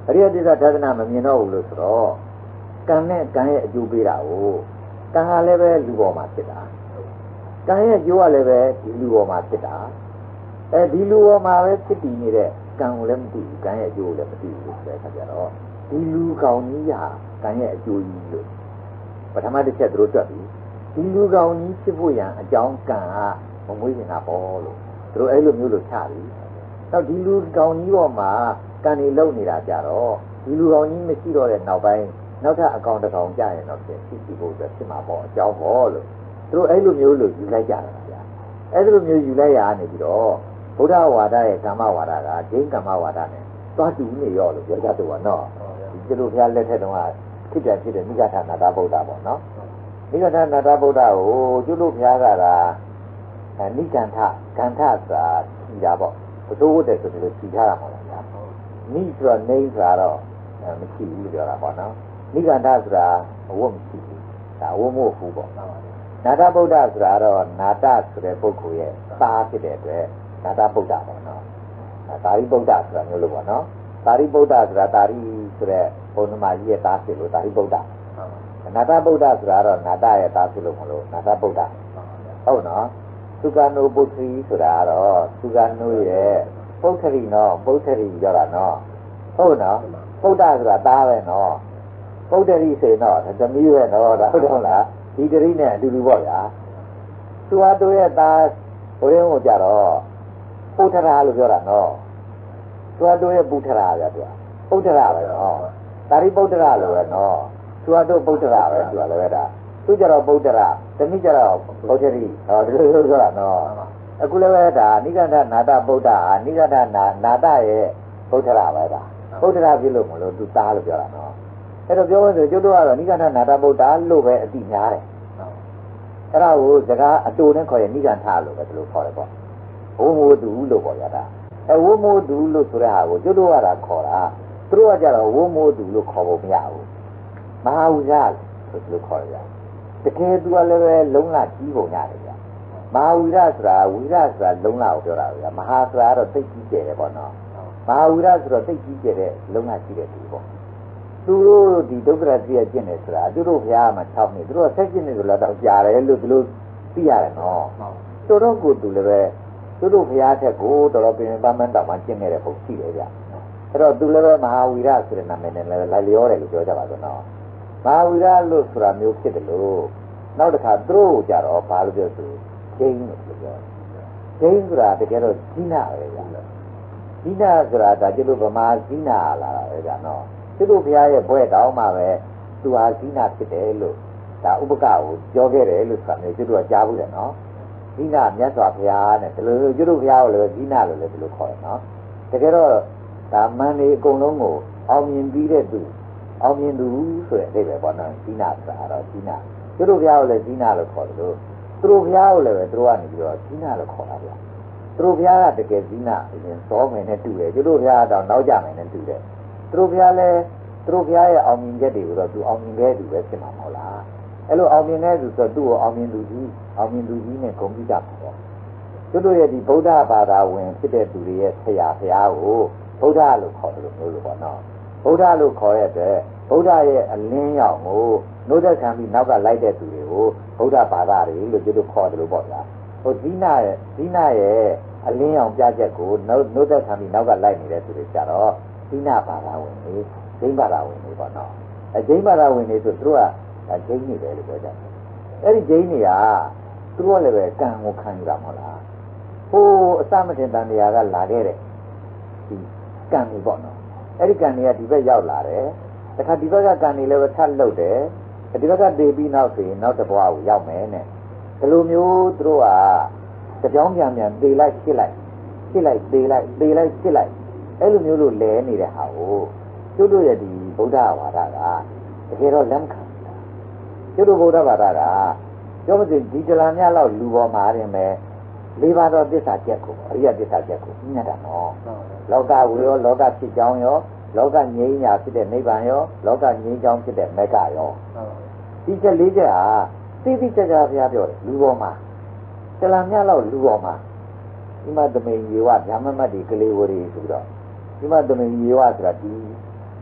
အရိယသစ္စာသာသနာမမြင်တော့ဘူးလို့ဆိုတော့ကံနဲ့ကံရဲ့အကျိုးပေးတာကိုကံဟာလည်းပဲလူပေါ်မှာဖြစ်တာကံရဲ့အကျိုးကလည်းပဲဒီလူပေါ်မှာဖြစ်တာဒီလူပေါ်မှာပဲဖြစ်တည်နေတဲ့ကံကိုလည်းမသိဘူးကံရဲ့အကျိုးကိုလည်းမသိဘူးလို့ဆိုတဲ့အခါကျတော့ဒီလူကောင်ကြီးဟာကံရဲ့အကျိုးကြီးလို့ပထမတစ်ချက်သူတို့တွက်ပြီးဒီလူကောင်ကြီးဖြစ်ဖို့ရန်အကြောင်းကံကမမွေးနေတာပေါ့လို့သူတို့အဲ့လိုမျိုးလို့ချပြီးနောက်ဒီလူကောင်ကြီးပေါ်မှာကံတွေလုံနေတာကြတော့ဒီလူကောင်ကြီးမရှိတော့တဲ့နောက်ပိုင်းနောက်ထပ်အကောင်တစ်ကောင်ကြာရင်တော့ဖြစ်ဖို့အတွက်ဖြစ်မှာပေါ့အကြောင်းပေါ့လို့သူတို့အဲ့လိုမျိုးလို့ယူလိုက်ကြတာဗျာအဲ့လိုမျိုးယူလိုက်ရနေပြီးတော့ဗုဒ္ဓဝါဒရဲ့ကမ္မဝါဒကဂျိန်းကမ္မဝါဒနဲ့သွားတူနေရောလို့ပြောကြတော့ကနော်ဒီကျလို့ဘုရားလက်ထက်တုန်းကဖြစ်တဲ့နိဂထနာတာဗုဒ္ဓပေါ့နော်နိဂထနာတာဗုဒ္ဓကိုကျလို့ဘုရားကနိကန္ထကန္ထဆိုတာဖြီးတာပေါ့ဘုသိုးဝတ်တယ်ဆိုပြီးဖြီးထားတာမဟုတ်လားဗျာနိဆိုတော့နေဆိုတာတော့မရှိဘူးလို့ပြောတာပေါ့နော်နိကန္ထဆိုတာအဝတ်မရှိဘူးဒါအဝတ်မို့ဘူးပေါ့နာတဗုဒ္ဓဆိုတာတော့နာတဆိုတဲ့ပုဂ္ဂိုလ်ရဲ့သားဖြစ်တဲ့အတွက်နာတဗုဒ္ဓပေါ့နော်သာရိပုတ္တဆိုတာမျိုးလို့ပေါ့နော်သာရိပုတ္တဆိုတာသာရိဆိုတဲ့ဘုန်းတော်မကြီးရဲ့သားဖြစ်လို့သာရိပုတ္တနာတဗုဒ္ဓဆိုတာတော့နာတရဲ့သားဖြစ်လို့မလို့နာတဗုဒ္ဓဟုတ်နော်သုကနုပုတ္တိဆိုတာတော့သုကနုရဲ့ပုတ္တရိနော်ပုတ္တရိပြောတာနော်ဟုတ်နော်ပုဒ္ဒဆိုတာသားပဲနော်ပုတ္တရိဆိုတော့သမီးပဲနော်ဒါဟုတ်တယ်လားဒီတရိနဲ့အတူတူပေါ့ဗျာသူဟာတို့ရဲ့သားဘုရင်ကိုကြတော့ပုထရာလို့ပြောတာနော်သူဟာတို့ရဲ့ပုထရာဗျာသူကပုထရာပဲနော်သာရိပုတ္တရာလို့ပဲနော်သူဟာတို့ပုထရာပဲသူကလည်းပဲဒါသူကြတော့ပုတ္တရာသမီးကြတော့ပုတ္တရိဟောဒီလိုပြောတာနော်အခုလည်းပဲဒါနိဂန္ဓနာတဗုဒ္ဓဟာနိဂန္ဓနာတရဲ့ပုထရာပဲဒါပုထရာဖြစ်လို့မလို့သူသားလို့ပြောတာနော်အဲ့တော့ပြောလို့ဆိုကျွတ်တော့နိဂန္ဓနာတဗုဒ္ဓလို့ပဲအတိများတယ်အဲ့ဒါကိုစကားအတူနဲ့ခေါ်ရင်နိဂန္ဓလို့ပဲဒီလိုခေါ်တယ်ပေါ့ဝိမိုးသူလို့ခေါ်ရတာဝိမိုးသူလို့ဆိုတဲ့ဟာကိုကျွတ်တော့ရတာခေါ်တာသူတို့ကကြတော့ဝိမိုးသူလို့ခေါ်ဖို့မရဘူးမဟာဝိဇ္ဇဆိုလို့ခေါ်ရတကယ်သူကလည်းပဲလုံးလကြီးပုံရတယ်ဗျမဟာဝိဇ္ဇဆိုတာလုံးလကိုပြောတာဗျမဟာဆိုတာတော့သိကြီးကျယ်တယ်ပေါ့နော်မဟာဝိဇ္ဇဆိုတော့သိကြီးကျယ်တဲ့လုံးလရှိတဲ့သူပေါ့သူတို့ဒီဒုက္ခရတိရကျင့်တယ်ဆိုတာသူတို့ဘုရားမှာ6နှစ်သူတို့ဆက်ကျင့်နေဆိုတော့တော့ကြားတယ်လို့ဒီလိုသိရတယ်နော်သူတို့ကိုသူလည်းပဲသူတို့ဘုရားထက်ကိုတော်တော်ပြင်ပန်းပန်းတောင်မှကျင့်နေတဲ့ပုံရှိတယ်ဗျအဲ့တော့သူလည်းပဲမဟာဝိရဆိုတဲ့နာမည်နဲ့လည်းလိုက်လျောတယ်လို့ပြောကြပါဆိုတော့မဟာဝိရလို့ဆိုတာမျိုးဖြစ်တယ်လို့နောက်တစ်ခါသူတို့ကြတော့ဘာလို့ပြောဆိုဂျိန်းလို့ပြောတယ်ဂျိန်းဆိုတာတကယ်တော့ဇိနာပဲဗျဇိနာဆိုတာဒါကျလို့ဗမာဇိနာလာတာပဲဗျနော်သူတို့ဘုရားရဲ့ဘွဲ့တောင်းမှပဲသူဟာဇိနာဖြစ်တယ်လို့ဒါဥပကကိုပြောခဲ့တယ်လို့ဆိုတာမျိုးသူတို့ကကြားဘူးတယ်နော်ဇိနာမြတ်စွာဘုရားနဲ့ဒီလိုသူတို့ဘုရားကိုလည်းဇိနာလို့လည်းဒီလိုခေါ်တယ်နော်တကယ်တော့ဒါမန်နေအကုန်လုံးကိုအောင်မြင်ပြီးတဲ့သူအောင်မြင်သူဆိုတဲ့အဓိပ္ပာယ်ပေါ့နော်ဇိနာဆိုတာတော့ဇိနာသူတို့ဘုရားကိုလည်းဇိနာလို့ခေါ်တယ်လို့သူတို့ဘုရားကိုလည်းပဲသူတို့ကနေပြီးတော့ဇိနာလို့ခေါ်တာဗျသူတို့ဘုရားကတကယ်ဇိနာအရင်စောမယ်နဲ့တူတယ်သူတို့ဘုရားကတော့နောက်ကြမယ်နဲ့တူတယ်သူတို့ဘုရားလည်းသူတို့ဘုရားရဲ့အောင်မြင်ချက်တွေကိုတော့သူအောင်မြင်ခဲ့သူပဲဖြစ်မှာမဟုတ်လားအဲ့လိုအောင်မြင်တဲ့သူဆိုသူ့ကိုအောင်မြင်သူကြီးနဲ့ဂုဏ်ပြုကြမှာပေါ့သူတို့ရဲ့ဒီဗုဒ္ဓဘာသာဝင်ဖြစ်တဲ့သူတွေရဲ့ဆရာဘုရားကိုဗုဒ္ဓလို့ခေါ်တယ်လို့မျိုးလို့ပေါ့နော်ဗုဒ္ဓလို့ခေါ်ရတဲ့ဗုဒ္ဓရဲ့အလင်းရောင်ကိုနှုတ်သက်ခံပြီးနောက်ကလိုက်တဲ့သူတွေကိုဗုဒ္ဓဘာသာတွေလို့သူတို့ခေါ်တယ်လို့ပေါ့ဗျာဟိုဇိနာရဲ့အလင်းရောင်ပြချက်ကိုနှုတ်သက်ခံပြီးနောက်ကလိုက်နေတဲ့သူတွေကြတော့ဇိနာဘာသာဝင်တွေဂျိန်းဘာသာဝင်တွေပေါ့နော်ဂျိန်းဘာသာဝင်တွေဆိုသူတို့ကဂျိန်းနေတယ်လို့ပြောကြတယ်အဲ့ဒီဂျိန်းတွေကသူတို့ကလည်းပဲကံကိုခံယူတာမဟုတ်လားဟိုအစမတင်တန်တရားကလာခဲ့တဲ့ဒီကံတွေပေါ့နော်အဲ့ဒီကံတွေကဒီဘက်ရောက်လာတယ်တခါဒီဘက်ကကံတွေလည်းပဲထပ်လှုပ်တယ်ဒီဘက်ကတေးပြီးနောက်ဆိုရင်နောက်တစ်ဘဝကိုရောက်မယ်နဲ့ဒီလိုမျိုးသူတို့ကကြောင်ပြန်တေးလိုက်ဖြစ်လိုက်တေးလိုက်ဖြစ်လိုက်အဲ့လိုမျိုးလို့လဲနေတဲ့ဟာကိုသူတို့ရဲ့ဒီဗုဒ္ဓဝါဒကတကယ်တော့လက်မခံဘူးသူတို့ဗုဒ္ဓဘာသာကပြောမစစ်ဒီတလာများလောက်လူပေါ်မှာတင်ပဲ၄ပါးသောသစ္စာချက်ကိုအရိယသစ္စာချက်ကိုညှက်တာနော်လောကဝေရောလောကဖြစ်ကြောင်းရောလောကငြိမ်းညာဖြစ်တဲ့နိဗ္ဗာန်ရောလောကငြိမ်းချမ်းဖြစ်တဲ့မေဃရောဒီချက်၄ချက်ဟာသိသိကြကြဘုရားပြောတယ်လူပေါ်မှာတလာများလောက်လူပေါ်မှာဒီမှာသမိန်ယေဝဗျာမမတ်ဒီကလေးဝရီဆိုပြီးတော့ဒီမှာသမိန်ယေဝဆိုတာဒီ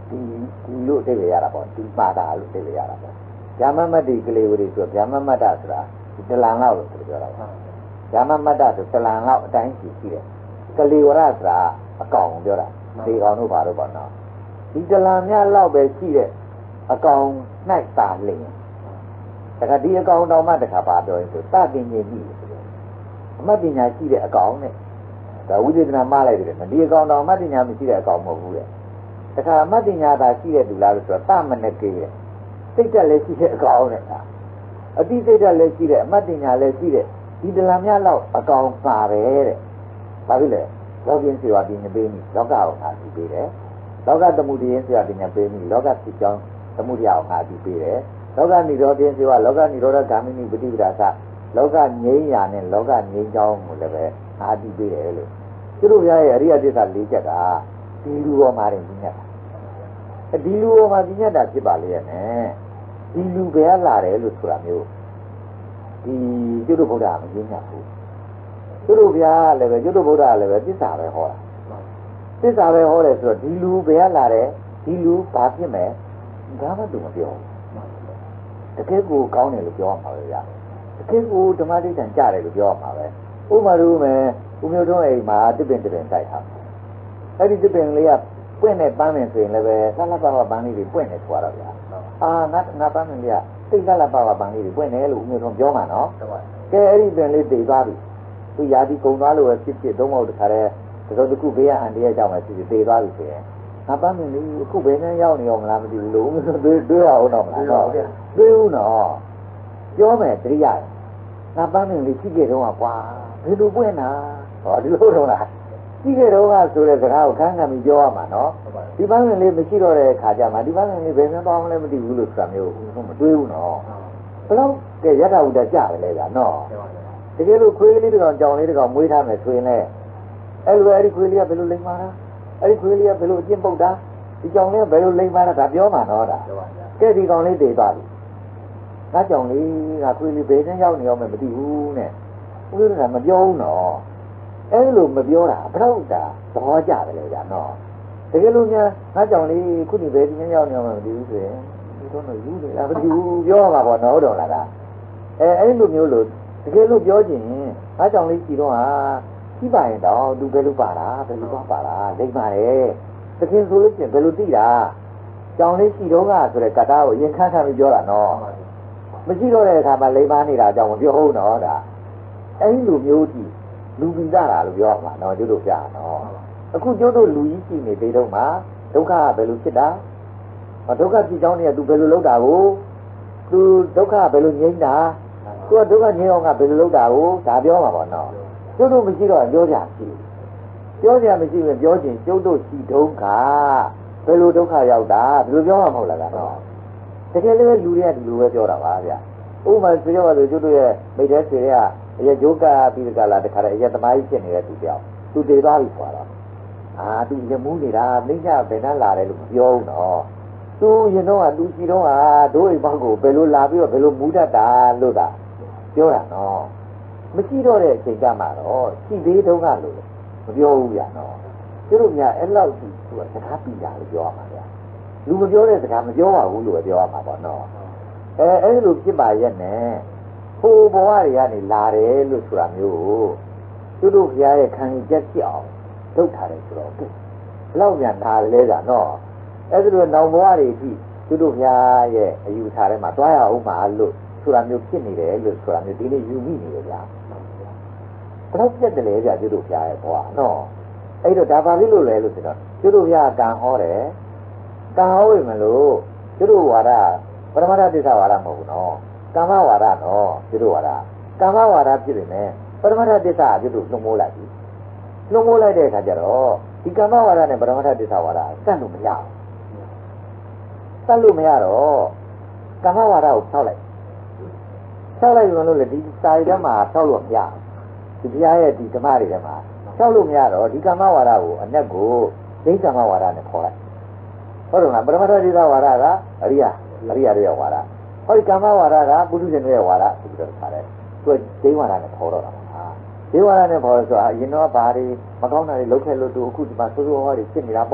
ဒီလို့သိရရတာပေါ့ဒီပါတာလို့သိရရတာပေါ့ဗျာမမတ္တိကလေးဝရီဆိုဗျာမမတ္တဆိုတာတလန်လောက်လို့ပြောတာပါဗျာမမတ္တဆိုတလန်လောက်အတိုင်းရှိတယ်ကလေးဝရဆိုတာအကောင်ပြောတာဒီကောင်တို့ဘာလို့ပေါ့နော်ဒီတလန်များလောက်ပဲရှိတဲ့အကောင်၌သာလင်းဒါကဒီအကောင်တောင်မှတခါပါပြောရင်ဆိုသတင်ကြီးပြီအမတ်ပညာရှိတဲ့အကောင်နဲ့ဒါဝိသေသနာမှားလိုက်တယ်ဒီအကောင်တောင်အမတ်ပညာမရှိတဲ့အကောင်မဟုတ်ဘူးတဲ့တခါအမတ်ပညာသာရှိတဲ့သူလားလို့ဆိုတော့သမနဲ့ကေးတဲ့စိတ်တက်လည်းရှိတဲ့အကောင်နဲ့အတိစိတ်တက်လည်းရှိတဲ့အမတ်ပညာလည်းရှိတဲ့ဒီတလန်များလောက်အကောင်ပါပဲတဲ့ဘာဖြစ်လဲလောကင်းစေဝါပညာပေးမိလောကအောင်အားရှိပေးတယ်လောကသမုဒိယစေဝါပညာပေးမိလောကဖြစ်ကြောင်းသမုဒိယအောင်အားရှိပေးတယ်လောကနိရောဓစေဝါလောကနိရောဓဂ ामिनी ပฏิပဒါသလောကငြိမ်းရာနဲ့လောကငြိမ်းချောင်းကိုလည်းပဲအားရှိပေးတယ်လို့သူတို့ရဲ့အရိယသစ္စာ၄ချက်ကဒီလူပေါ်မှာတင်ညတ်တာဒီလူပေါ်မှာညတ်တာဖြစ်ပါလေရဲ့နဲ့ဒီလူပဲလာတယ်လို့ဆိုတာမျိုးဒီကျွတ်တို့ဗုဒ္ဓမရင်းညတ်ဘူးကျွတ်တို့ဘုရားလည်းပဲကျွတ်တို့ဗုဒ္ဓလည်းပဲသစ္စာပဲဟောတာသစ္စာပဲဟောတယ်ဆိုတော့ဒီလူပဲလာတယ်ဒီလူဘာဖြစ်မယ်ဒါမှသူမပြောတကယ်ကိုကောင်းတယ်လို့ပြောမှာပဲဗျာတကယ်ကိုဓမ္မဒိဋ္ဌံကြတယ်လို့ပြောမှာပဲဥမာလို့မယ်ဦးမျိုးတို့အိမ်မှာတစ်ပင်တိုက်ထားအဲ့ဒီတစ်ပင်လေးကပွင့်နေပန်းနေဆိုရင်လည်းပဲလှလှပပပန်းလေးတွေပွင့်နေထွာတော့ဗျာငါပန်းလေးကသိလှလှပပပန်းလေးတွေပွင့်နေလို့ဦးမျိုးတို့ပြောမှာနော်ကဲအဲ့ဒီပင်လေးတည်သွားပြီသူရာဒီကုံသွားလို့ဖြစ်ဖြစ်သုံးမဟုတ်တခါတည်းတစ်ခုဘေးကအန်တရာကြောင့်ပဲဖြစ်ဖြစ်တည်သွားပြီဆိုရင်ငါပန်းမင်းလေးအခုဘယ်နဲ့ရောက်နေရောမလားမသိဘူးလို့တွေးရအောင်တော့မလားတော့တွေးဦးနော်ပြောမယ်တရိယာငါပန်းမင်းလေးရှိခဲ့တော့ကွာဘယ်လိုပွင့်တာဟောဒီလိုတော့လားရှိခဲ့တော့ဆိုတဲ့စကားကိုခန်းခံပြီးပြောရမှာနော်ဒီပန်းမင်းလေးမရှိတော့တဲ့ခါကျမှဒီပန်းမင်းလေးဘယ်နဲ့သွားမလဲမသိဘူးလို့ဆိုတာမျိုးမတွေးဘူးနော်ဘယ်တော့ကဲယထာဝတ္တကြတယ်လေကနော်တကယ်လို့ခွေးလေးတစ်ကောင်ကြောင်လေးတစ်ကောင်မွေးထားမယ်ဆိုရင်လည်းအဲ့လိုအဲ့ဒီခွေးလေးကဘယ်လိုလိမ့်မှာလားအဲ့ဒီခွေးလေးကဘယ်လိုအကျင့်ပုတ်တာဒီကြောင်လေးကဘယ်လိုလိမ့်မှာလားဒါပြောမှာနော်ဒါကဲဒီကောင်လေးတည်သွားပြီငါကြောင်လေးကခွေးလေးဘယ်နဲ့ရောက်နေရောမသိဘူးနဲ့ဦးလေးကမပြောဘူးနော်အဲ့လိုမပြောတာဘလောက်တာသဘောကျတယ်လေကြာနော်တကယ်လို့များငါကြောင်လေးခုဒီဘယ်ဒီနဲ့ရောက်နေရောမသိဘူးဆိုရင်ဒီတော့ယူနေတာမသိဘူးပြောမှာပေါ့နော်တော့လားဒါအဲ့လိုမျိုးလို့တကယ်လို့ပြောခြင်းငါကြောင်လေးကြည့်တော့ဟာရှိပါရင်တော့သူဘယ်လိုပါလားဘယ်လိုပါလားလိမ့်ပါတယ်တကယ်ဆိုလို့ချင်းဘယ်လိုသိတာကြောင်လေးရှိတော့ကဆိုတဲ့ကတ္တကိုအရင်ခန့်ပြီးပြောတာနော်မရှိတော့တဲ့အခါမှာလိမ့်ပါနေတာကြောင့်မပြောဘူးနော်ဒါအဲ့ဒီလိုမျိုးကြီးလူပြီးသားတာလို့ပြောမှာနော်ကျုပ်တို့ပြနော်အခုကျုပ်တို့လူကြီးရှိနေသေးတော့မှဒုက္ခကဘယ်လိုဖြစ်တာဒုက္ခဖြစ်ကြောင်းเนี่ย तू ဘယ်လိုလုပ်တာကို तू ဒုက္ခဘယ်လိုငြိမ်းတာ तू ကဒုက္ခငြိမ်းအောင်ကဘယ်လိုလုပ်တာကိုဒါပြောမှာပေါ့နော်ကျုပ်တို့မရှိတော့ပြောကြရှိပြောကြမရှိရင်ပြောချင်းကျုပ်တို့ရှိဒုက္ခဘယ်လိုဒုက္ခရောက်တာဘယ်လိုပြောမှာမဟုတ်လားကတော့တကယ်လည်းလူတွေကဒီလိုပဲပြောတာပါဗျဥပမာဆိုရလို့ကျုပ်တို့ရဲ့မိတ်တဲ့ဆွေတွေကအရက်ဂျိုးကပြီးကြလားတခါတည်းအရက်သမားကြီးဖြစ်နေတဲ့သူတယောက်သူတည်သွားပြီဆိုတော့သူရမူးနေတာမိညာဘယ်နှလာတယ်လို့မပြောဘူးနော်သူရင်တော့သူကြည့်တော့တို့အိမ်ဘောက်ကိုဘယ်လိုလာပြီးတော့ဘယ်လိုမူးတတ်တာလို့သာပြောတာနော်မရှိတော့တဲ့အချိန်ကမှတော့ရှိသေးတုန်းကလို့မပြောဘူးဗျာနော်ကျတို့များအဲ့လောက်သူကစကားပြီးတာလို့ပြောရမှာဗျာလူမပြောတဲ့စကားမပြောပါဘူးလို့ပြောရမှာပေါ့နော်အဲ့လိုဖြစ်ပါရဲ့နဲ့ဟိုဘဝတွေကနေလာတယ်လို့ဆိုတာမျိုးကိုကျတို့ဘုရားရဲ့ခံယူချက်ဖြစ်အောင်လုပ်ထားတယ်ဆိုတော့ဘလောက်ညာနာလဲကနော်အဲ့ဒါလိုနောင်ဘဝတွေကြည့်ကျတို့ဘုရားရဲ့အယူထားထဲမှာတွားရအောင်ပါလို့ဆိုတာမျိုးဖြစ်နေတယ်လို့ဆိုတာမျိုးဒီနေ့ယူမိနေတယ်ဗျာဘယ်တော့ပြတ်တယ်လဲဗျာကျတို့ဘုရားရဲ့ဘဝနော်အဲ့တော့ဒါပါလိလို့လဲလို့ဆိုတော့ကျတို့ဘုရားကံဟောတယ်ကံဟောဝင်မလို့ကျတို့ဝါဒပရမတ္ထသစ္စာဝါဒမဟုတ်ဘူးနော်ကာမဝါဒနော်ကျတို့ဝါဒကာမဝါဒဖြစ်နေတယ်ပရမတ္ထသစ္စာကျတို့လွှမ်းမိုးလိုက်ပြီလွှမ်းမိုးလိုက်တဲ့အခါကျတော့ဒီကာမဝါဒနဲ့ပရမတ္ထသစ္စာဝါဒစက်လို့မရဘူးစက်လို့မရတော့ကာမဝါဒကိုဆောက်လိုက်ရုံလို့လေဒီစာရီထဲမှာဆောက်လို့မရဒီဘုရားရဲ့ဒီဓမ္မတွေထဲမှာဆောက်လို့မရတော့ဒီကာမဝါဒကိုအနက်ကိုဒိဋ္ဌာမဝါဒနဲ့ခေါ်လိုက်ဟုတ်တယ်မလားပရမတ္ထသစ္စာဝါဒကအရိယာတွေဝါဒဟောဒီကာမဝါဒကပုထုဇဉ်တွေဝါဒဆိုပြီးတော့ခါတယ်သူကဒိဋ္ဌဝါဒနဲ့ခေါ်တော့တာဒိဋ္ဌဝါဒနဲ့ခေါ်ဆိုအရင်တော့ဘာတွေမကောင်းတာတွေလုပ်ခဲ့လို့သူအခုဒီမှာဆိုးဆိုးဟောတွေဖြစ်နေတာပေါ့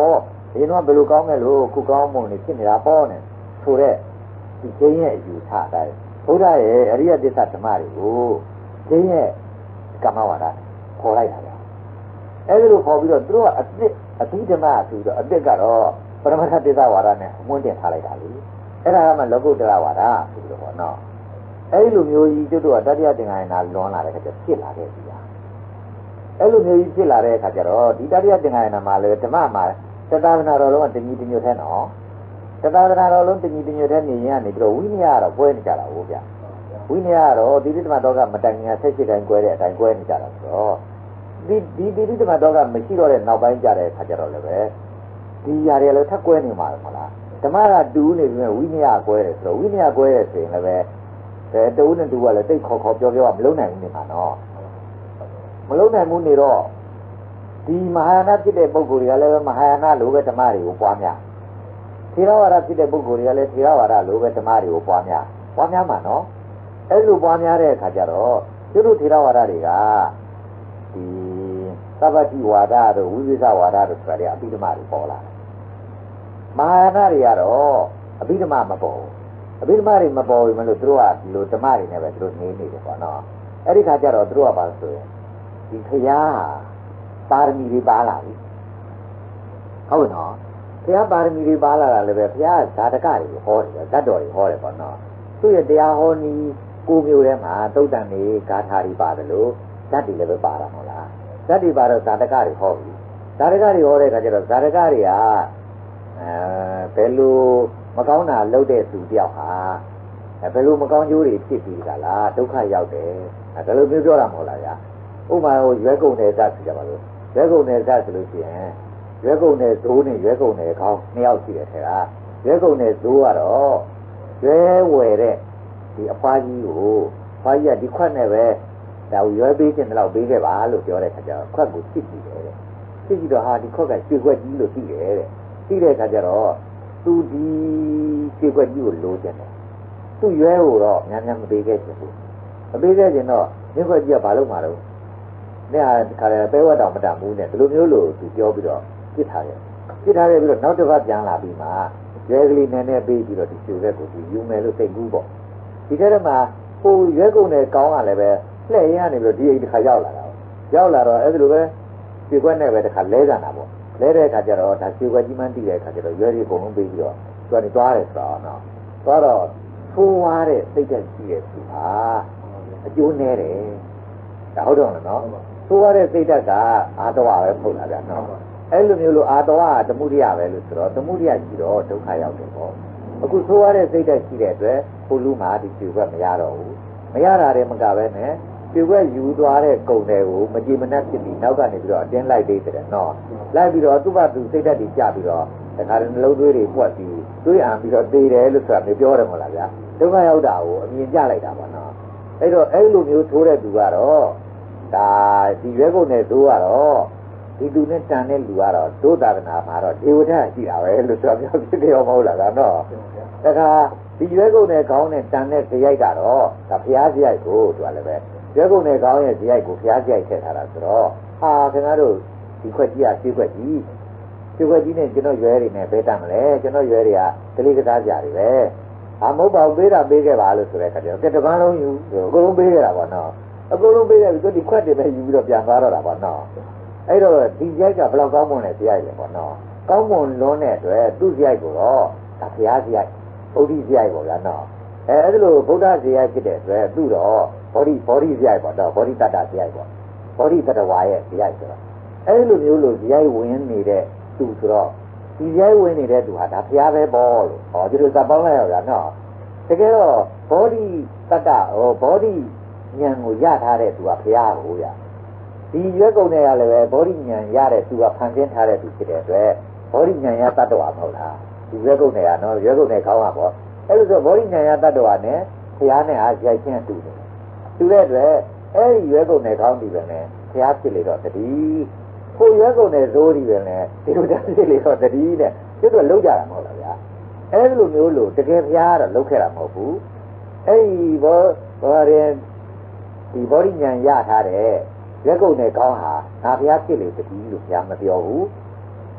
ဒီတော့ဘယ်လိုကောင်းမဲ့လို့ခုကောင်းမွန်နေဖြစ်နေတာပေါ့နဲ့ဆိုတဲ့ဒီကျင်းရဲ့ယူဆတိုင်းဘုရားရဲ့အရိယသစ္စာဓမ္မတွေကိုကျင်းရဲ့ကမ္မဝါဒခေါ်လိုက်တာဗျအဲဒီလိုခေါ်ပြီးတော့သူတို့ကအတိဓမ္မဆိုတော့အတိကတော့ပရမတ္ထသစ္စာဝါဒနဲ့အမွှန်းတင်ထားလိုက်တာလေအဲ့ဒါကမှလောကုတ္တရဝါဒဆိုပြီးတော့ပေါ့နော်အဲ့လိုမျိုးကြီးတို့ကတတိယသင်္ဃာယနာလွန်လာတဲ့အခါကျဖြစ်လာခဲ့ပြီလားအဲ့လိုမျိုးကြီးဖြစ်လာတဲ့အခါကျတော့ဒီတတိယသင်္ဃာယနာမှာလည်းဓမ္မမှာတသနာတော်လုံးကတညီတညွတ်ထဲနော်တသနာတော်လုံးတညီတညွတ်ထဲနေရင်ကနေပြီးတော့ဝိနည်းကတော့ပွဲနေကြတာဟုတ်ဗျဝိနည်းကတော့ဒီတိတ္တမတော်ကမတိုင်ခင်ဆက်ရှိတိုင်းကွဲတဲ့အတိုင်းကွဲနေကြတာဆိုတော့ဒီတိတ္တမတော်ကမရှိတော့တဲ့နောက်ပိုင်းကြတဲ့အခါကျတော့လည်းပဲဒီຢာတွေလည်းထပ်ကွဲနေမှာမလားဓမ္မကတူးနေပြီဝိနည်းကွဲတယ်ဆိုတော့ဝိနည်းကွဲတယ်ဆိုရင်လည်းပဲတူးနဲ့တူးကလည်းတိတ်ခေါ်ပြောမလုံးနိုင်ဘူးနေမှာနော်မလုံးနိုင်ဘူးနေတော့ဒီမဟာယာနဖြစ်တဲ့ပုဂ္ဂိုလ်တွေကလည်းမဟာယာနလိုပဲဓမ္မတွေကိုပွားများထေရဝါဒဖြစ်တဲ့ပုဂ္ဂိုလ်တွေကလည်းထေရဝါဒလိုပဲဓမ္မတွေကိုပွားများမှာနော်အဲ့လိုပွားများတဲ့အခါကျတော့သူတို့ထေရဝါဒတွေကဒီသဗ္ဗတိဝါဒတို့ဝိသေသဝါဒတို့ဆိုတာတွေအဘိဓမ္မာတွေပေါ်လာတယ်မဟာယာနတွေကတော့အဘိဓမ္မာမပေါ်ဘူးအဘိဓမ္မာတွေမပေါ်ဘူးမလို့သူတို့ကဒီလိုဓမ္မတွေနဲ့ပဲသူတို့နေနေတယ်ပေါ့နော်အဲ့ဒီခါကျတော့သူတို့ကဘာလို့ဆိုရင်ဒီခရားပါရမီတွေပါလာပြီဟုတ်နော်ဘုရားပါရမီတွေပါလာတာလည်းပဲဘုရားဇာတကတွေဟောတယ်ဇတ်တော်တွေဟောတယ်ပေါ့နော်သူ့ရဲ့တရားဟောနည်းကိုမျိုးထဲမှာတုတ်တန်တွေဂါထာတွေပါတယ်လို့ဇတ်တွေလည်းပဲပါတာမဟုတ်လားဇတ်တွေပါတော့ဇာတကတွေဟောပြီဇာတကတွေဟောတဲ့အခါကျတော့ဇာတကတွေကဘယ်လိုမကောင်းတာလုပ်တဲ့သူတယောက်ဟာဘယ်လိုမကောင်းကျိုးတွေဖြစ်ပြီးကြလားဒုက္ခရောက်တယ်ဒါလိုမျိုးပြောတာမဟုတ်လားဗျာဥပမာရွဲကုန်တဲ့ဇတ်ဆိုကြပါလို့ရွဲကုန်တဲ့ဇတ်ဆိုလို့ရှိရင်ရွဲကုန်တဲ့ဇိုးနဲ့ရွဲကုန်တဲ့ခေါင်းနှစ်ယောက်ရှိတယ်ထဲကရွဲကုန်တဲ့ဇိုးကတော့ရွဲဝယ်တဲ့ဒီအဖွားကြီးကိုဖွားကြီးကဒီခွက်နဲ့ပဲဒါရွဲပေးခြင်းတော့ပေးခဲ့ပါလို့ပြောတဲ့ခါကျတော့ခွက်ကိုစစ်ကြည့်တယ်တဲ့စစ်ကြည့်တော့ဟာဒီခွက်ကရွှေခွက်ကြီးလို့သိတယ်တဲ့သိတဲ့ခါကျတော့သူဒီရွှေခွက်ကြီးကိုလိုချင်တယ်သူရွဲကိုတော့များများမပေးခဲ့ချင်ဘူးမပေးခဲ့ချင်တော့ဒီခွက်ကြီးကဘာလုပ်မှာတော့နဲ့ဟာခါတယ်ပဲဝတ်တော်မတတ်ဘူးနဲ့ဒီလိုမျိုးလို့သူပြောပြီးတော့ပြစ်ထားတယ်ပြီးတော့နောက်တစ်ပတ်ပြန်လာပြီးမှရွဲကလေးနည်းနည်းပေးပြီးတော့ဒီရွှေဘက်ကိုဒီယူမယ်လို့စိတ်ကူးပေါ့ဒီထဲမှာဟိုရွဲကုန်တဲ့ကောင်းကလည်းပဲလှည့်ရင်းကနေပြီးတော့ဒီအိမ်တစ်ခါရောက်လာတော့အဲ့ဒီလိုပဲရွှေခွက်နဲ့ပဲတစ်ခါလဲကြတာပေါ့လဲတဲ့အခါကျတော့ဒါရွှေခွက်ကြီးမှန်းတည်တဲ့အခါကျတော့ရွဲတွေအကုန်လုံးပေးပြီးတော့သူကနေသွားတယ်ဆိုတော့နော်သွားတော့ဖိုးွားတဲ့စိတ်သက်ကြီးရဲ့သူဟာအကျိုးနည်းတယ်ဒါဟုတ်တော့နော်ဖိုးွားတဲ့စိတ်သက်ကအာတဝပဲဖုတ်လာကြနော်အဲ့လိုမျိုးလို့အာတဝကသမှုရိယပဲလို့ဆိုတော့သမှုရိယကြီးတော့ဒုက္ခရောက်တယ်ပေါ့အခုဆိုရတဲ့စိတ်ဓာတ်ရှိတဲ့အတွက်ဘုလူမှာဒီကျွတ်မရတော့ဘူးမရတာလည်းမကပဲနဲ့ကျွတ်ယူသွားတဲ့ကုံတွေကိုမကြည်မနှက်ဖြစ်ပြီးနောက်ကနေပြီးတော့အတင်းလိုက်သေးတယ်နော်လိုက်ပြီးတော့သူ့ဘာသူစိတ်ဓာတ်တွေကြပြီးတော့တခါတည်းနှလုံးသွေးတွေပွက်ပြီးသွေးအာပြီးတော့သေတယ်လို့ဆိုတာမျိုးပြောတယ်မဟုတ်လားဗျာဒုက္ခရောက်တာကိုအမြင်ကျလိုက်တာပါနော်အဲ့တော့အဲ့လိုမျိုးထိုးတဲ့သူကတော့ဒါဒီရွဲကုန်တဲ့သူကတော့ဒီသူနဲ့တန်တဲ့လူကတော့ဒုသာသနာမှာတော့ဒေဝထရှိတာပဲလို့ဆိုပြောဖြစ်တယ်မဟုတ်လားကတော့တခါဒီရွဲကုန်တဲ့ခေါင်းနဲ့တန်တဲ့ဇရိုက်ကတော့ဒါဘုရားဇရိုက်ကိုသူကလည်းပဲရွဲကုန်တဲ့ခေါင်းရဲ့ဇရိုက်ကိုဘုရားဇရိုက်ထည့်ထားတာဆိုတော့ဟာခင်ဗျားတို့ဒီခွက်ကြီးကရှင်းခွက်ကြီးနဲ့ကျွန်တော်ရွဲတွေနဲ့ဘဲတတ်မလဲကျွန်တော်ရွဲတွေကကလေးကစားကြတွေပဲမဟုတ်ပါဘူးပေးတာပေးခဲ့ပါလို့ဆိုတဲ့အခါကျတော့တပန်းလုံးယူအကုန်လုံးပေးခဲ့တာပေါ့နော်အကုန်လုံးပေးခဲ့ပြီးဒီခွက်တွေပဲယူပြီးတော့ပြန်သွားတော့တာပေါ့နော်အဲ့တော့ဒီဇိုက်ကဘယ်လောက်ကောင်းမွန်လဲဇိုက်လေပေါ့နော်ကောင်းမွန်လွန်းတဲ့အတွက်သူ့ဇိုက်ကိုတော့ဒါဘုရားဇိုက်ဗုဒ္ဓဇိုက်ပေါ့ဗျာနော်အဲ့ဒါလိုဗုဒ္ဓဇိုက်ဖြစ်တဲ့အတွက်သူ့တော့ဘောဓိဇိုက်ပေါ့နော်ဘောဓိတတ္တဇိုက်ပေါ့ဘောဓိတတ္တဝါရဲ့ဇိုက်ဆိုတော့အဲ့လိုမျိုးလို့ဇိုက်ဝင်နေတဲ့သူဆိုတော့ဒီဇိုက်ဝင်နေတဲ့သူဟာဒါဘုရားပဲပေါ့လို့ဟောဒီလိုစပေါင်းလိုက်ရတာနော်တကယ်တော့ဘောဓိတတ္တဘောဓိဉာဏ်ကိုရထားတဲ့သူကဘုရားကိုရဒီရွက်ကုန်တွေကလည်းပဲဘောဓိဉာဏ်ရတဲ့သူကဖန်ဆင်းထားတဲ့သူဖြစ်တဲ့အတွက်ဘောဓိဉာဏ်ရတတ္တဝါမဟုတ်လားဒီရွက်ကုန်တွေကနော်ရွက်ကုန်တွေခေါင်းပါပေါ့အဲ့လိုဆိုဘောဓိဉာဏ်ရတတ္တဝါနဲ့ဘုရားနဲ့အားရိုက်ချင်းတူတယ်တူတဲ့အတွက်အဲ့ဒီရွက်ကုန်တွေခေါင်းဒီပဲနဲ့ဘုရားဖြစ်လေတော့တတိကိုရွက်ကုန်တွေဇိုးဒီပဲနဲ့ဒီလိုတည်းဖြစ်လေတော့တတိနဲ့သူတို့လုံးကြတာမဟုတ်လားဗျာအဲ့လိုမျိုးလို့တကယ်ဘုရားကတော့လုံးခဲ့တာမဟုတ်ဘူးအဲ့ဒီဘောရင်ဒီဘောဓိဉာဏ်ရထားတဲ့ရွက်ကုန်တဲ့ကောင်းဟာငါဘုရားဖြစ်လေတတိလို့ဘုရားမပြောဘူး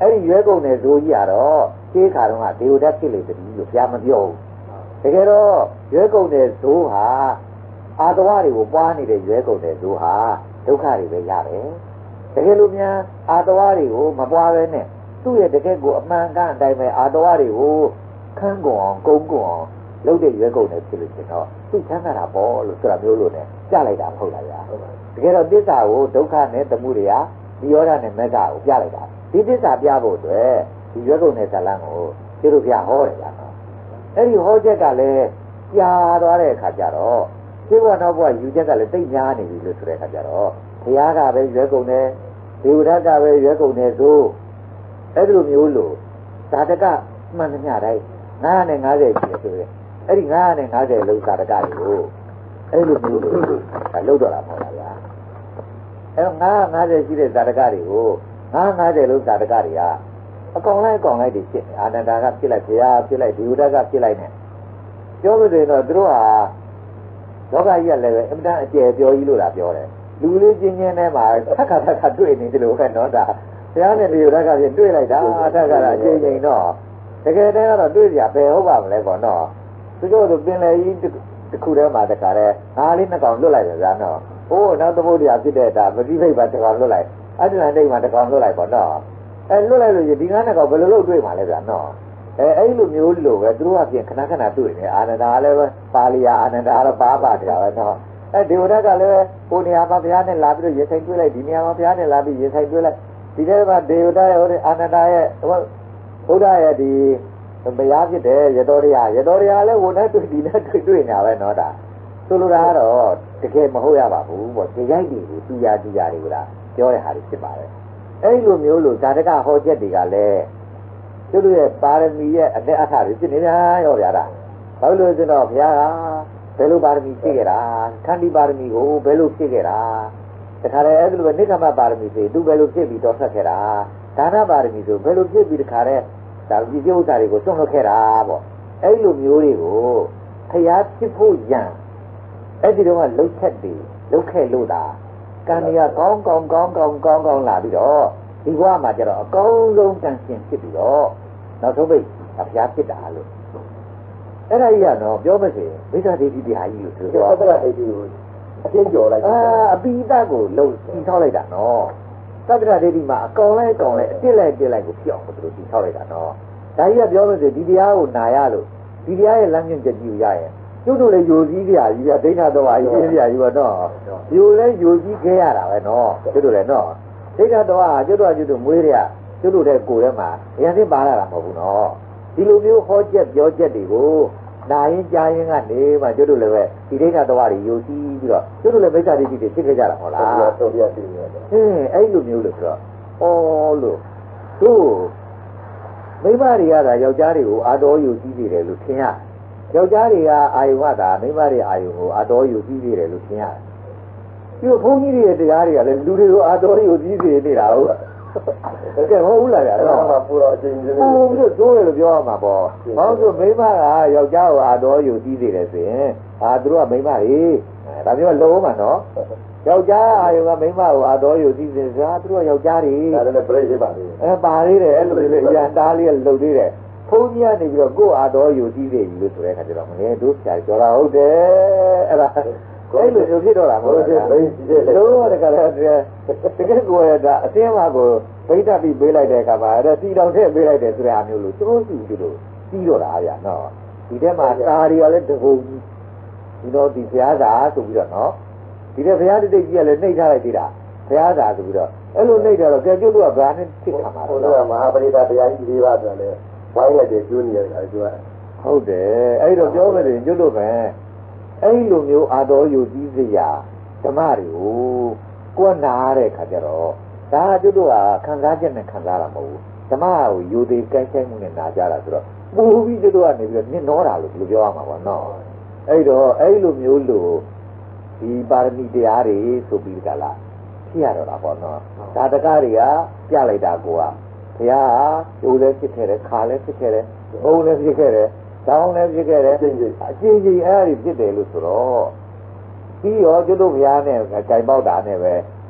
အဲ့ဒီရွဲကုန်တဲ့ဇိုးကြီးကတော့ရှင်းခါတော့ကဒေဝဒတ်ဖြစ်လေတည်းလို့ဘုရားမပြောဘူးတကယ်တော့ရွဲကုန်တဲ့ဇိုးဟာအာတဝတွေကိုပွားနေတဲ့ရွဲကုန်တဲ့ဇိုးဟာဒုက္ခတွေပဲရတယ်တကယ်လို့များအာတဝတွေကိုမပွားပဲနဲ့သူ့ရဲ့တကယ်ကိုအမှန်ကန်အတိုင်းပဲအာတဝတွေကိုခန်းကုန်အောင်ကုန်းကုန်အောင်လုပ်တဲ့ရွဲကုန်တဲ့ဖြစ်လို့ရှင်တော့သူ့ချမ်းသာတာပေါ့လို့ဆိုတာမျိုးလို့ ਨੇ ကြားလိုက်တာမဟုတ်လားဗျာတကယ်တော့သစ္စာကိုဒုက္ခနဲ့သမှုတွေကနိရောဓနဲ့မဂ္ဂကိုပြလိုက်တာဒီသစ္စာပြဖို့အတွက်ဒီရွက်ကုန်တဲ့ဇာလံကိုကျတို့ပြဟောတယ်လားနော်အဲ့ဒီဟောချက်ကလည်းကြာသွားတဲ့အခါကျတော့ဒီဘဝနောက်ဘဝယူချက်ကလည်းသိများနေပြီလို့ဆိုတဲ့အခါကျတော့ဘုရားကပဲရွက်ကုန်တယ်ဒေဝဒတ်ကပဲရွက်ကုန်တယ်ဆိုအဲ့ဒီလိုမျိုးလို့ဇာတကမှန်သမျှတိုင်း950ရှိတယ်ဆိုရင်အဲ့ဒီ950လုံးဇာတကတွေကိုအဲ့လိုမျိုးလို့လှုပ်တော့တာမဟုတ်လားဗျာအဲ့တော့950ရှိတဲ့ဇာတကတွေကို950လုံးဇာတကတွေကအကောင်လိုက်တွေဖြစ်နေအာနန္ဒာကဖြစ်လိုက်ဘုရားဖြစ်လိုက်ဒီဝဒကဖြစ်လိုက်နေပြောလို့ဆိုရင်တော့သူတို့ဟာလောကကြီးကလည်းပဲအမှန်တန်အကျယ်ပြောကြီးလို့လားပြောတယ်လူလေးချင်းချင်းထဲမှာသက္ခါတွေ့နေတယ်လို့ပဲနော်ဒါဘုရားနဲ့ဒီဝဒကဖြစ်တွေ့လိုက်တာသက္ခါအကျဉ်းချင်းတော့တကယ်တမ်းကတော့တွေ့ကြပဲဟုတ်ပါမလဲပေါ့နော်သူတို့ဆိုပင်လေကြီးတစ်ခုတည်းမှာတခါတည်းငါးလေးနှစ်ကောင်လွတ်လိုက်တယ်ဗျာနော်ဟိုးနောက်သမုဒ္ဒရာဖြစ်တဲ့ဒါမတိဖိတ်ပါတစ်ကောင်လွတ်လိုက်အတ္တလန်ဒိတ်မှာတစ်ကောင်လွတ်လိုက်ပေါ့နော်လွတ်လိုက်လို့ဒီငါးနှစ်ကောင်ဘယ်လိုလုပ်တွေ့မှာလဲဗျာနော်အဲ့လိုမျိုးလို့ပဲသူတို့ကပြင်ခဏတွေ့နေအာနန္ဒာလည်းပဲပါဠိယာအာနန္ဒာလည်းပါတရားပဲနော်ဒေဝဒတ်ကလည်းဟိုနေရာမှာဘုရားနဲ့လာပြီးတော့ရေဆိုင်တွေ့လိုက်ဒီနေရာမှာဘုရားနဲ့လာပြီးရေဆိုင်တွေ့လိုက်ဒီထဲမှာဒေဝဒတ်ရဲ့အာနန္ဒာရဲ့ဘုရားရဲ့ဒီဘုရားဖြစ်တယ်ရတောရိယလည်းဝန်နဲ့တွေ့ဒီနဲ့တွေ့နေတာပဲနော်ဒါဆိုလိုတာကတော့တကယ်မဟုတ်ရပါဘူးပေါ့ဒီရိုက်တွေကိုတူရတွေကလားပြောတဲ့ဟာတွေဖြစ်ပါတယ်အဲ့လိုမျိုးလို့ဇာတကဟောချက်တွေကလည်းသူတို့ရဲ့ပါရမီရဲ့အသက်အထာတွေဖြစ်နေများရောဗျာဒါဘာလို့လဲဆိုတော့ဘုရားကဘယ်လိုပါရမီဖြည့်ခဲ့တာခန္တီပါရမီကိုဘယ်လိုဖြည့်ခဲ့တာတခါတည်းအဲ့လိုပဲနိက္ခမပါရမီဆိုသူဘယ်လိုဖြည့်ပြီးတော့ဆက်ခဲ့တာဒါနပါရမီဆိုဘယ်လိုဖြည့်ပြီးတခါတည်းဒါဒီကျုပ်စာတွေကိုစွန့်လွတ်ခဲ့တာပေါ့အဲ့လိုမျိုးတွေကိုဖျားဖြစ်ဖို့ရန်အဲ့ဒီတော့ကလှုပ်ချက်တွေလှုပ်ခဲ့လို့တာကံတွေကကောင်းလာပြီးတော့ဒီဘဝမှာကျတော့အကောင်းဆုံးတန်ရှင်းဖြစ်ပြီးတော့နောက်ဆုံးပိတ်ဖျားဖြစ်တာလို့အဲ့ဒါကြီးကတော့ပြောမစေမိစ္ဆာဒိဋ္ဌိတရားကြီးလို့ဆိုတော့သတ္တရဒိဋ္ဌိကိုအကျဉ်းကျော်လိုက်အပိဓာတ်ကိုလှုပ်တီထောက်လိုက်တာနော်သတ္တရဒိဋ္ဌိမှာအကောင်လိုက်အပြစ်လိုက်ကိုပြောင်းလို့တီထောက်လိုက်တာနော်ဒါကြီးကပြောမစေဒီတရားကိုနာရလို့ဒီတရားရဲ့လမ်းညွှန်ချက်ကြီးကိုရရင်ကျုပ်တို့လည်းယိုစည်းကြရကြီးပြဒိဋ္ဌတော်ဟာကြီးပြရကြီးပေါ့နော်ယိုလည်းယိုစည်းခဲ့ရတာပဲနော်ကျုပ်တို့လည်းနော်ဒိဋ္ဌတော်ဟာကျုပ်တို့မွေးရကျုပ်တို့တဲ့ကိုယ်ထဲမှာအရင်သိပါလာတာမဟုတ်ဘူးနော်ဒီလိုမျိုးဟောချက်ပြောချက်တွေကိုနာရင်ကြားရင်ကနေမှကျုပ်တို့လည်းပဲဒီဒိဋ္ဌတော်တွေယိုစည်းပြီးတော့ကျုပ်တို့လည်းမိစ္ဆာဒိဋ္ဌိတွေဖြစ်ခဲ့ကြတာမဟုတ်လားတော်ပြသိနေတယ်အဲ့လိုမျိုးလို့ဆိုတော့လို့တို့မိမတွေကတော့ယောက်ျားတွေကိုအာတော်ယူကြည့်နေတယ်လို့ထင်ရယောက်ျားတွေကအာယုံကသာမိမတွေအာယုံကိုအာတော်ယူကြည့်နေတယ်လို့ထင်ရတယ်ပြီးတော့ဘုန်းကြီးတွေရဲ့တရားတွေကလည်းလူတွေကိုအာတော်ယူကြည့်နေနေတာဟုတ်ကဲ့ဟုတ်ဘူးလားဗျာတော့ပူတော့အချင်းချင်းပူပြီးတော့တိုးတယ်လို့ပြောရမှာပေါ့ဘာလို့ဆိုမိမကယောက်ျားကိုအာတော်ယူကြည့်နေတယ်ဆိုရင်သူတို့ကမိမတွေဒါပြောလုံးမှာနော်ယောက်ျားအာယုံကမိန်းမကိုအာတော်ယူကြည့်နေစရာသူတို့ယောက်ျားတွေဒါလည်းပြိဋိဘပါလေပါသေးတယ်အဲ့လိုလေးအရန်တားလေးလှုပ်သေးတယ်ဖုန်းကြီးကနေပြီးတော့ကိုယ်အာတော်ယူကြည့်နေပြီလို့ဆိုတဲ့အခါကျတော့မင်းတို့ဆရာပြောတာဟုတ်တယ်အဲ့ဒါအဲ့လိုဖြစ်တော့တာမဟုတ်ဘူးဘိန်းကြီးတယ်လို့တကယ်တကယ်ကိုရတာအတင်းမှာကိုဗိဒ္ဓပြီးပေးလိုက်တဲ့အခါမှာအဲ့ဒါစီတောင်ထည့်ပေးလိုက်တယ်ဆိုတဲ့အမျိုးလို့ကျိုးစီပြီးလို့ပြီးတော့တာဗျာနော်ဒီထဲမှာတားတွေကလည်းတကုံဒီတော့ဒီဘုရားသာဆိုပြီးတော့နော်ဒီတဲ့ဘုရားတိတ်ကြီးကလည်းနှိပ်ထားလိုက်သေးတာဘုရားသာဆိုပြီးတော့အဲ့လိုနှိပ်တော့ကဲကျုပ်တို့ကဘာနဲ့ဖြစ်ခါမှာလဲဘုရားမဟာပရိသတ်တရားကြီး၄ပါးဆိုတယ်ဝိုင်းလိုက်တယ်ကျိုးနေရတယ်ကျိုးဟုတ်တယ်အဲ့တော့ပြောမယ်ဆိုရင်ကျုပ်တို့ပဲအဲ့လိုမျိုးအာတော်ယူကြီးစရာဓမ္မတွေကိုကိုယ်နာတဲ့ခါကျတော့ဒါကျုပ်တို့ကခံစားချက်နဲ့ခံစားတာမဟုတ်ဘူးဓမ္မကိုယူသေးကဲဆိုင်မှုနဲ့နာကြတာဆိုတော့ပူပြီးကျုပ်တို့ကနေပြီးတော့မြင့်တော့တာလို့ပြောရမှာပေါ့နော်အဲ့တော့အဲ့လိုမျိုးလို့ဒီပါရမီတရားတွေဆိုပြီးကြလားဖြစ်ရတော့တာပေါ့နော်ဒါတကားတွေကပြလိုက်တာကိုကဘုရားကျိုးလည်းဖြစ်ခဲ့တယ်ခါလည်းဖြစ်ခဲ့တယ်ဘုံလည်းဖြစ်ခဲ့တယ်တောင်းလည်းဖြစ်ခဲ့တယ်အချင်းချင်းအဲ့ဒါတွေဖြစ်တယ်လို့ဆိုတော့ပြီးရောကျွတ်တို့ဘုရားနဲ့ကြိုင်ပေါက်တာနဲ့ပဲ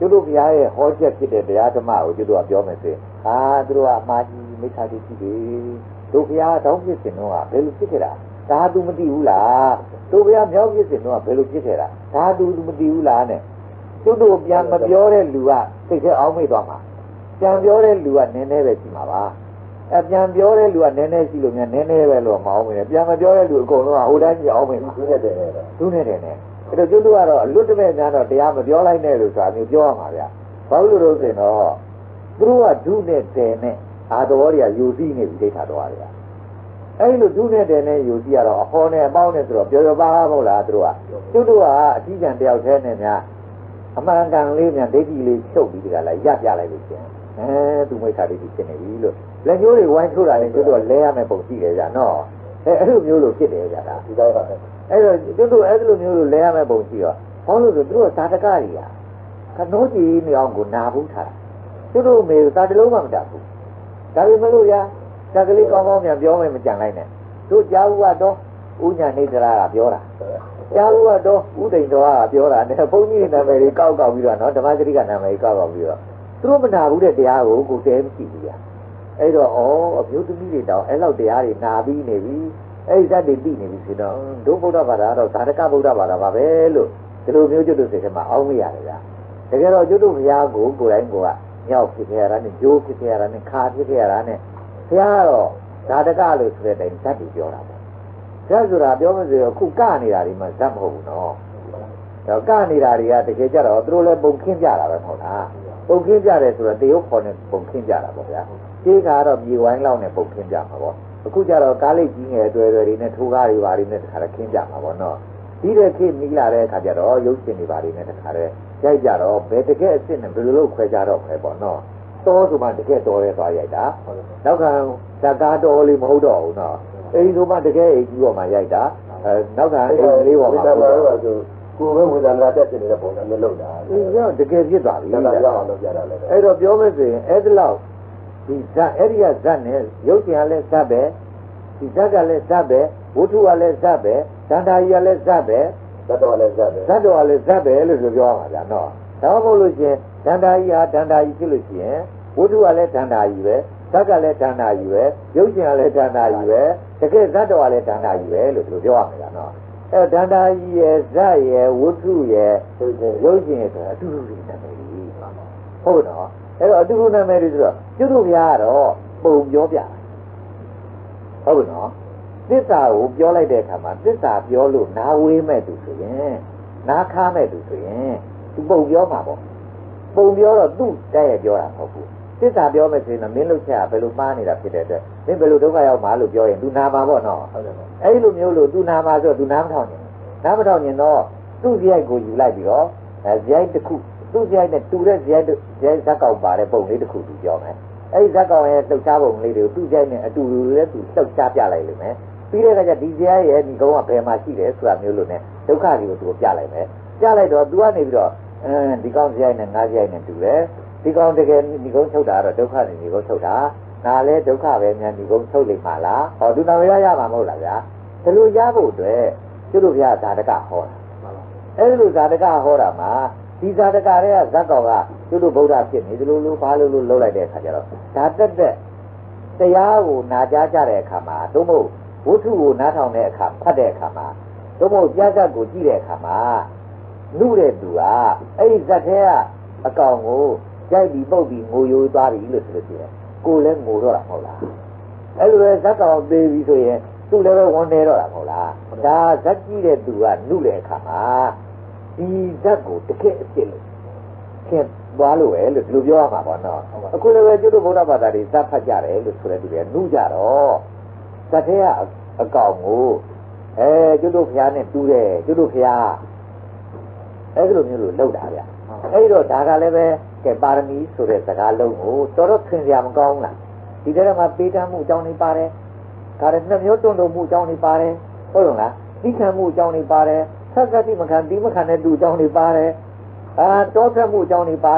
ကျွတ်တို့ဘုရားရဲ့ဟောချက်ဖြစ်တဲ့တရားဓမ္မကိုကျွတ်တို့ကပြောမယ်ဆိုရင်သူတို့ကအမှားကြီးမိစ္ဆာဒိဋ္ဌိတွေတို့ဘုရားတောင်းဖြစ်စဉ်တော့ဘယ်လိုဖြစ်ခဲ့တာဒါသူမသိဘူးလားတို့ဘုရားမြောက်ဖြစ်စဉ်တော့ဘယ်လိုဖြစ်ခဲ့တာဒါသူမသိဘူးလားနဲ့ကျွတ်တို့ပြန်မပြောတဲ့လူကစိတ်ထဲအောင်းမိသွားမှာပြန်ပြောတဲ့လူကနည်းနည်းပဲရှိမှာပါပြန်ပြောတဲ့လူကနည်းနည်းရှိလို့များနည်းနည်းပဲလို့မအောင်ဘူးပြန်မပြောတဲ့လူအကုန်လုံးကဟိုတိုင်းကြီးအောင်မိမှာသူနဲ့တယ်နဲ့အဲ့တော့ကျွတ်တို့ကတော့အလွတ်တမဲ့များတော့တရားမပြောလိုက်နဲ့လို့ဆိုတာမျိုးပြောရမှာဗျဘာလို့လို့ဆိုရင်တော့သူတို့ကဒုနဲ့တယ်နဲ့အာတော်တွေကယူစည်းနေပြီဒိဋ္ဌာတော်တွေကအဲ့လိုဒုနဲ့တယ်နဲ့ယူစည်းရတော့အဟောနဲ့အပေါင်းနဲ့ဆိုတော့ပြောပါမဟုတ်လားသူတို့ကကျွတ်တို့ကအထီးကျန်တယောက်တည်းနဲ့များအမှန်ကန်လေးများဒိဋ္ဌိလေးချုပ်ပြီးတကလားရပ်ပြလိုက်လို့ရှင်သူမိစ္ဆာဒိဋ္ဌိဖြစ်နေပြီလို့လက်မျိုးတွေဝိုင်းထိုးတာရင်ကျွတ်တို့လဲရမယ်ပုံရှိတယ်ဗျာနော်အဲ့လိုမျိုးလို့ဖြစ်တယ်ဗျာဒါဒီတိုင်းပါအဲ့တော့ကျွတ်တို့အဲ့လိုမျိုးလို့လဲရမယ်ပုံရှိတော့ဟောလို့ဆိုသူတို့သာတကကြီးอ่ะခနိုးကြီးနေအောင်ကိုနာဘူးထားကျွတ်တို့မေသာတလုံးမှမတတ်ဘူးဒါပေမဲ့လို့ဗျာတက်ကလေးကောင်းကောင်းပြန်ပြောမယ်မကြံလိုက်နဲ့တို့ကြားဘူးကတော့ဥညာနေသလားကပြောတာကြားဘူးကတော့ဥဒိန်တော်ကပြောတာနဲ့ဘုန်းကြီးနာမည်လေးကောက်ပြီးတော့နော်ဓမ္မစရိကနာမည်ကောက်ပြီးတော့သူတို့မနာဘူးတဲ့တရားကိုကိုတဲမရှိဘူးဗျာအဲ့တော့အမျိုးသမီးတွေတောင်အဲ့လောက်တရားတွေနာပြီးနေပြီအဲ့ဓာတ်တွေပြီးနေပြီဆိုတော့ဒုဗုဒ္ဓဘာသာတော့သာတကဗုဒ္ဓဘာသာပါပဲလို့ဒီလိုမျိုးကျွတ်တို့စိတ်ထဲမှာအောင်းမိရတယ်ဗျာတကယ်တော့ကျွတ်တို့ဘုရားကိုကိုယ်တိုင်းကိုကမြောက်ဖြစ်ခဲ့ရတာနဲ့ဂျိုးဖြစ်ခဲ့ရတာနဲ့ခါဖြစ်ခဲ့ရတာနဲ့ဘုရားကတော့သာတကလို့ဆိုတဲ့တိုင်ဓာတ်တွေပြောတာပေါ့ဓာတ်ဆိုတာပြောမှဆိုရင်ခုကနေတာတွေမှဇတ်မဟုတ်ဘူးနော်တော့ကနေတာတွေကတကယ်ကြတော့သူတို့လည်းပုံခင်းကြတာပဲမဟုတ်လားပုံခင်းကြတယ်ဆိုတော့တရုတ်ခေါ်နေပုံခင်းကြတာပေါ့ဗျာဒီကတော့မြေဝိုင်းလောက်နဲ့ပုံခင်းကြမှာပေါ့အခုကျတော့ကားလိပ်ကြီးငယ်တွေတွေနဲ့ထိုးကားတွေပါတွေနဲ့တခါတည်းခင်းကြမှာပေါ့နော်ဒီတဲ့ခေတ်မိလာတဲ့အခါကျတော့ရုပ်ရှင်တွေပါတွေနဲ့တခါတည်းရိုက်ကြတော့ဘယ်တကယ်အစ်စ်နဲ့ဘယ်လိုလုပ်ခွဲကြတော့ခွဲပေါ့နော်တောဆိုမှတကယ်တော်ရဲသွားရိုက်တာနောက်ကဇကားတော်လေးမဟုတ်တော့ဘူးနော်အဲဒီဆိုမှတကယ်အိမ်ကြီးပေါ်မှာရိုက်တာနောက်ကအိမ်လေးပေါ်မှာကိုယ်ပဲဝေဒနာတက်နေတဲ့ပုံစံမျိုးလုပ်တာဒီကြောင့်တကယ်ဖြစ်သွားပြီအဲ့တော့ပြောမယ်ဆိုရင်အဲ့ဒီလောက်ဒီဇတ်အဲ့ဒီကဇတ်နဲ့ရုပ်ရှင်ကလည်းဇတ်ပဲဒီဇတ်ကလည်းဇတ်ပဲဝတ္ထုကလည်းဇတ်ပဲတန်တာကြီးကလည်းဇတ်ပဲဇတ်တော်ကလည်းဇတ်ပဲဇတ်တော်ကလည်းဇတ်ပဲလို့ပြောရမှာဗျာနော်ဒါမှမဟုတ်လို့ရှင်တန်တာကြီးဟာတန်တာကြီးဖြစ်လို့ရှိရင်ဝတ္ထုကလည်းတန်တာကြီးပဲဇတ်ကလည်းတန်တာကြီးပဲရုပ်ရှင်ကလည်းတန်တာကြီးပဲတကယ်ဇတ်တော်ကလည်းတန်တာကြီးပဲလို့ပြောရမှာဗျာနော်အဲ့တန်တာကြီးရဲ့ဇတ်ရဲ့ဝတ္ထုရဲ့ရုပ်ရှင်ရဲ့ဆိုတာအတူတူနေတယ်ဟုတ်နော်အဲ့တော့အတူတူနာမည်တွေဆိုတော့ကျွတ်တို့ဘုရားကတော့ပုံပြောပြဟုတ်ပြီနော်သစ္စာကိုပြောလိုက်တဲ့အခါမှာသစ္စာပြောလို့နားဝေးမဲ့သူဆိုရင်နားခါမဲ့သူဆိုရင်သူပုံပြောမှာပေါ့ပုံပြောတော့သူ့တက်ရပြောတာမဟုတ်ဘူးသစ္စာပြောမဲ့ဆိုရင်မင်းလို့ချက်ဘယ်လိုမှားနေတာဖြစ်တဲ့အတွက်မင်းဘယ်လိုဒုက္ခရောက်မှာလို့ပြောရင်သူနာမှာပေါ့နော်အဲ့လိုမျိုးလို့သူနာမှာဆိုတော့သူနားမထောင်ရင်နားမထောင်ရင်တော့သူ့ဇယိုက်ကိုယူလိုက်ပြီးတော့ဇယိုက်တစ်ခုသူ့ဇယိုက်နဲ့တူတဲ့ဇယိုက်ဇက်ကောင်ပါတဲ့ပုံလေးတစ်ခုသူပြောမယ်အဲ့ဒီဇက်ကောင်ရဲ့လှုပ်ရှားပုံလေးတွေကိုသူ့ဇယိုက်နဲ့အတူတူလည်းသူလှုပ်ရှားပြလိုက်လိမ့်မယ်ပြီးတဲ့အခါကျဒီဇယိုက်ရဲ့ဒီကောင်ကဘယ်မှာရှိတယ်ဆိုတာမျိုးလို့ ਨੇ ဒုက္ခတွေကိုသူပြလိုက်မယ်ပြလိုက်တော့ तू ကနေပြီးတော့ဒီကောင်ဇယိုက်နဲ့ငါးဇယိုက်နဲ့တူတယ်ဒီကောင်တကယ်ဒီကောင်ထုတ်တာတော့ဒုက္ခနဲ့ဒီကောင်ထုတ်တာဒါလည်းဒုက္ခပဲများဒီကောင်ထုတ်လိမ့်မှာလားဟောသူတော်ရမှာမဟုတ်လားဗျာဒီလိုရဖို့အတွက်ကျွတ်တို့ဗျာဇာတကဟောတာအဲ့ဒီလိုဇာတကဟောတာမှာဒီဇာတကတွေကဇက်ကောင်ကကျွတ်တို့ဗုဒ္ဓဖြစ်နေဒီလိုလိုဘာလို့လို့လှုပ်လိုက်တဲ့အခါကျတော့ဒါတက်တရားကိုနာကြားကြတဲ့အခါမှာသို့မဟုတ်ဝတ္ထုကိုနားထောင်တဲ့အခါဖတ်တဲ့အခါမှာသို့မဟုတ်ပြဇက်ကိုကြည့်တဲ့အခါမှာနှုတဲ့သူကအဲ့ဒီဇက်ထဲကအကောင်ကိုကြိုက်ပြီးပုတ်ပြီးငိုယိုသွားပြီလို့ဆိုလို့ရှိရင်ကိုယ်လည်းငိုတော့တာမဟုတ်လားအဲ့လိုပဲဇက်ကောင်သေးပြီဆိုရင်သူ့လည်းပဲဝန်နေတော့တာမဟုတ်လားဒါဇက်ကြည့်တဲ့သူကနှုတဲ့အခါမှာဒီဇက်ကိုတကယ်အဖြစ်လို့ခင်သွားလို့ပဲလို့ဒီလိုပြောရမှာပေါ့နော်အခုလည်းပဲကျွတ်တို့ဗုဒ္ဓဘာသာတွေဇက်ဖတ်ကြတယ်လို့ဆိုတဲ့သူတွေနှုကြတော့ဇက်ထဲကအကောင်ကိုကျွတ်တို့ဖျားနဲ့တူးတယ်ကျွတ်တို့ဖျားအဲ့ဒီလိုမျိုးလို့လောက်တာဗျအဲ့တော့ဒါကလည်းပဲကဲပါရမီဆိုတဲ့စကားလုံးကိုတော်တော်ခင်စရာမကောင်းလားဒီထဲမှာပေးတမ်းမှုအကြောင်းတွေပါတယ်ဒါလည်းနှစ်မျိုးတွန်းမှုအကြောင်းတွေပါတယ်ဟုတ်လို့လားသိခံမှုအကြောင်းတွေပါတယ်သက္ကတိမခံဒီမခံတဲ့သူအကြောင်းတွေပါတယ်တောထွက်မှုအကြောင်းတွေပါတယ်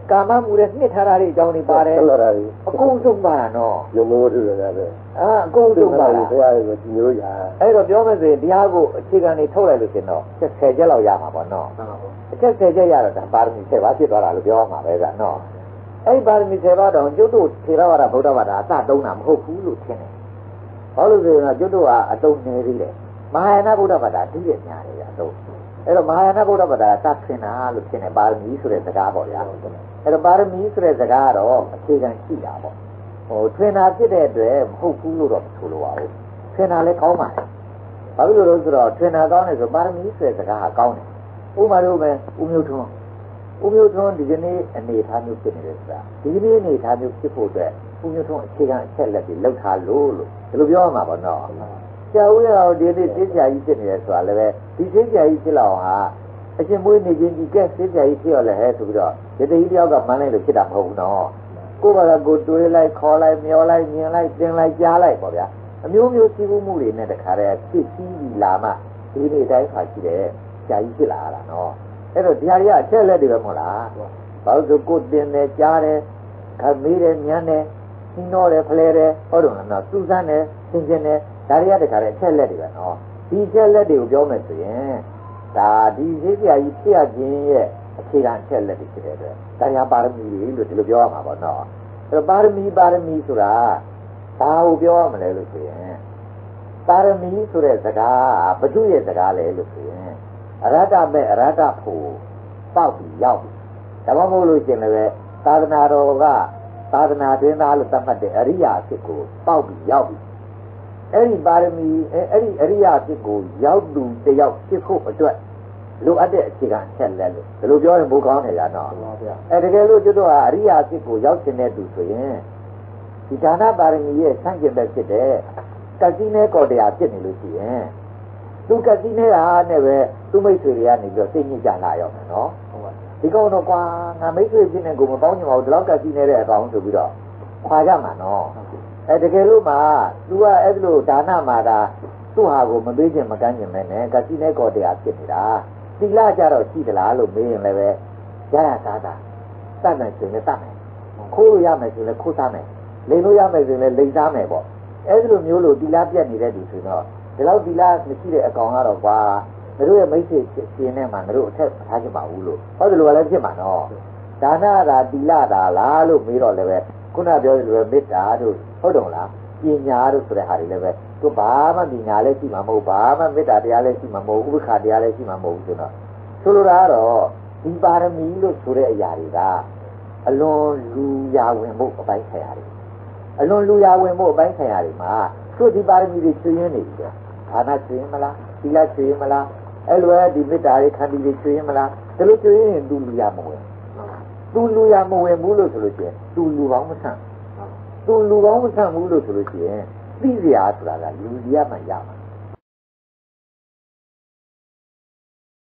ကာမမှုတဲ့နှစ်ထားတာတွေအကြောင်းတွေပါတယ်အကုန်ဆုံးပါတာနော်
ယုံမိုးထူတယ်ပဲ
အကုန်ဆုံးပါတာ
တရားကိုညိုးရ
အဲ့တော့ပြောမယ်ဆိုရင်တရားကိုအခြေခံနေထုတ်လိုက်လို့ရှင်တော့10ချက်လောက်ရမှာပေါ့နော်အချက်10ချက်ရတော့ဒါပါရမီ10ပါးဖြစ်သွားတာလို့ပြောရမှာပဲကနော်အဲ့ဒီပါရမီ10ပါးတော့ကျွတ်တို့ထေရဝါဒဗုဒ္ဓဘာသာအစတုံးတာမဟုတ်ဘူးလို့ထင်တယ်ဘာလို့ဆိုရင်ကျွတ်တို့ကအတုံးနေသေးတယ်မဟာယာနဗုဒ္ဓဘာသာတည်ရများတယ်အတုံးအဲ့တော့မဟာယာနဗုဒ္ဓဘာသာစထင်တာလို့ထင်တယ်ပါရမီဆိုတဲ့စကားပေါ့ဗျာအဲ့တော့ပါရမီဆိုတဲ့စကားကတော့အခြေခံရှိတာပေါ့ထင်တာဖြစ်တဲ့အတွက်မဟုတ်ဘူးလို့တော့မဆိုလိုပါဘူးထင်တာလည်းကောင်းပါတယ်ဘာလို့လဲဆိုတော့ထင်တာကောင်းတယ်ဆိုပါရမီဆိုတဲ့စကားကကောင်းတယ်ဥပမာတော့ပဲဦးမျိုးထွန်းဒီကနေ့အနေထားမျိုးဖြစ်နေတယ်ဆိုတာဒီကနေ့အနေထားမျိုးဖြစ်ဖို့အတွက်ဦးမျိုးထွန်းအခြေခံအချက်လက်တွေလောက်ထားလို့ဒီလိုပြောရမှာပေါ့နော်ဆရာဦးရောဒီနေ့သိဆရာကြီးဖြစ်နေတယ်ဆိုတာလည်းပဲဒီသိဆရာကြီးဖြစ်လောက်ဟာအရှင်မွေးနေခြင်းဒီကဲသိဆရာကြီးဖြစ်ရလဲဟဲ့ဆိုပြီးတော့ဒီတကြီးတယောက်ကမှန်းလိုက်လို့ဖြစ်တာမဟုတ်ဘူးနော်ကိုယ်ကကိုတွေးလိုက်ခေါ်လိုက်မျောလိုက်မြင်လိုက်တင်လိုက်ကြားလိုက်ပေါ့ဗျာအမျိုးမျိုးစီးပူးမှုတွေနဲ့တခါတည်းဖြစ်စည်းပြီးလာမှဒီနေ့တိုင်းခါရှိတယ်ဆရာကြီးဖြစ်လာတာနော်အဲ့တော့တရားကြီးအချက်လက်တွေပဲမဟုတ်လားဘာလို့ဆိုကိုတင်တယ်ကြားတယ်ခမေးတယ်ညမ်းတယ်နှီးနှောတယ်ဖလဲတယ်ဟုတ်တယ်နော်စူးစမ်းတယ်သင်ကျင်တယ်ဒါတွေကတခါတည်းအချက်လက်တွေပဲနော်ဒီအချက်လက်တွေကိုပြောမယ်ဆိုရင်ဒါဒီဈေးဆရာကြီးဖြစ်ရခြင်းရဲ့အခြေခံအချက်လက်တွေဖြစ်တဲ့အတွက်တရားပါရမီတွေလို့ဒီလိုပြောရမှာပေါ့နော်အဲ့တော့ပါရမီဆိုတာဘာကိုပြောရမလဲလို့ဆိုရင်ပါရမီဆိုတဲ့စကားဘု து ရဲ့စကားလေလို့ဆိုရင်အရဟတမဲ့အရဟတဖို့ပေါက်ပြီးရောက်ပြီဒါမှမဟုတ်လို့ရှင်လည်းသာသနာတော်ကသာသနာတွင်သားလို့သတ်မှတ်တဲ့အရိယာအဖြစ်ကိုပေါက်ပြီးရောက်ပြီအဲ့ဒီပါရမီအဲ့ဒီအရိယာအဖြစ်ကိုရောက်သူတယောက်ဖြစ်ဖို့အတွက်လိုအပ်တဲ့အခြေခံချက်လက်လို့ဒီလိုပြောရင်ဘိုးကောင်းနေကြတော့အဲ့တကယ်လို့ကျွတ်တော့အရိယာအဖြစ်ကိုရောက်တဲ့သူဆိုရင်ဒီဒါနပါရမီရဲ့ဆန့်ကျင်ဘက်ဖြစ်တဲ့ကတိနဲ့ကောတရားဖြစ်နေလို့ရှိရင်သူကတိနဲ့ဟာနဲ့ပဲသူမိတ်ဆွေတွေကနေပြီးတော့သိညစ်ကြလာရောက်မယ်နော်ဒီကောင်တော့ကွာငါမိတ်ဆွေဖြစ်နေကိုမပေါင်းချင်ပါဘူးဒီလောက်ကတိနဲ့တဲ့အကောင်ဆိုပြီးတော့ခွာကြမှာနော်အဲတကယ်လို့မှ तू ကအဲ့လိုဒါနမှာဒါသူ့ဟာကိုမပေးခြင်းမကမ်းခြင်းပဲနဲ့ကတိနဲ့ကောတရားဖြစ်နေတာသီလကြတော့ရှိသလားလို့မေးရင်လည်းပဲရရသားသားတတ်နိုင်ရှင်လည်းတတ်မယ်ခိုးလို့ရမယ်ဆိုလည်းခိုးသားမယ်လိန်လို့ရမယ်ဆိုလည်းလိန်သားမယ်ပေါ့အဲ့ဒီလိုမျိုးလို့သီလပြတ်နေတဲ့သူဆိုတော့ဒီလောက်သီလမရှိတဲ့အကောင်ကတော့ကွာတို့ရဲ့မိတ်ဆွေရှင်နဲ့မှတို့အထက်ထားကြပါဘူးလို့ဟုတ်တယ်လို့လည်းဖြစ်မှာနော်ဒါနသာသီလသာလားလို့မေးတော့လည်းပဲခုနပြောသလိုပဲမေတ္တာတို့ဟုတ်တယ်မလားပညာတို့ဆိုတဲ့ဟာတွေလည်းပဲသူဘာမှပညာလည်းရှိမှာမဟုတ်ဘာမှမေတ္တာတရားလည်းရှိမှာမဟုတ်ဥပ္ပခါတရားလည်းရှိမှာမဟုတ်ဘူးဆိုတော့ဆိုလိုတာကတော့ဒီပါရမီလို့ဆိုတဲ့အရာတွေကအလွန်လူရာဝင်မှုအပိုင်းဆိုင်ရာတွေအလွန်လူရာဝင်မှုအပိုင်းဆိုင်ရာတွေမှာသူဒီပါရမီတွေကျွေးရင်းနေပြီဘာသာကျွေးမလားသီလကျွေးမလားအဲ့လိုဒီမေတ္တာတွေခန္တီတွေကျွေးမလားဒါလို့ကျွေးရင်သူလူရာမဝင်သူလူရာမဝင်ဘူးလို့ဆိုလို့ရှိရင်သူလူကောင်းမဆန့်သူလူကောင်းမဆန့်ဘူးလို့ဆိုလို့ရှိရင်သိစရာဆိုတာကလူကြီးမှရမှာ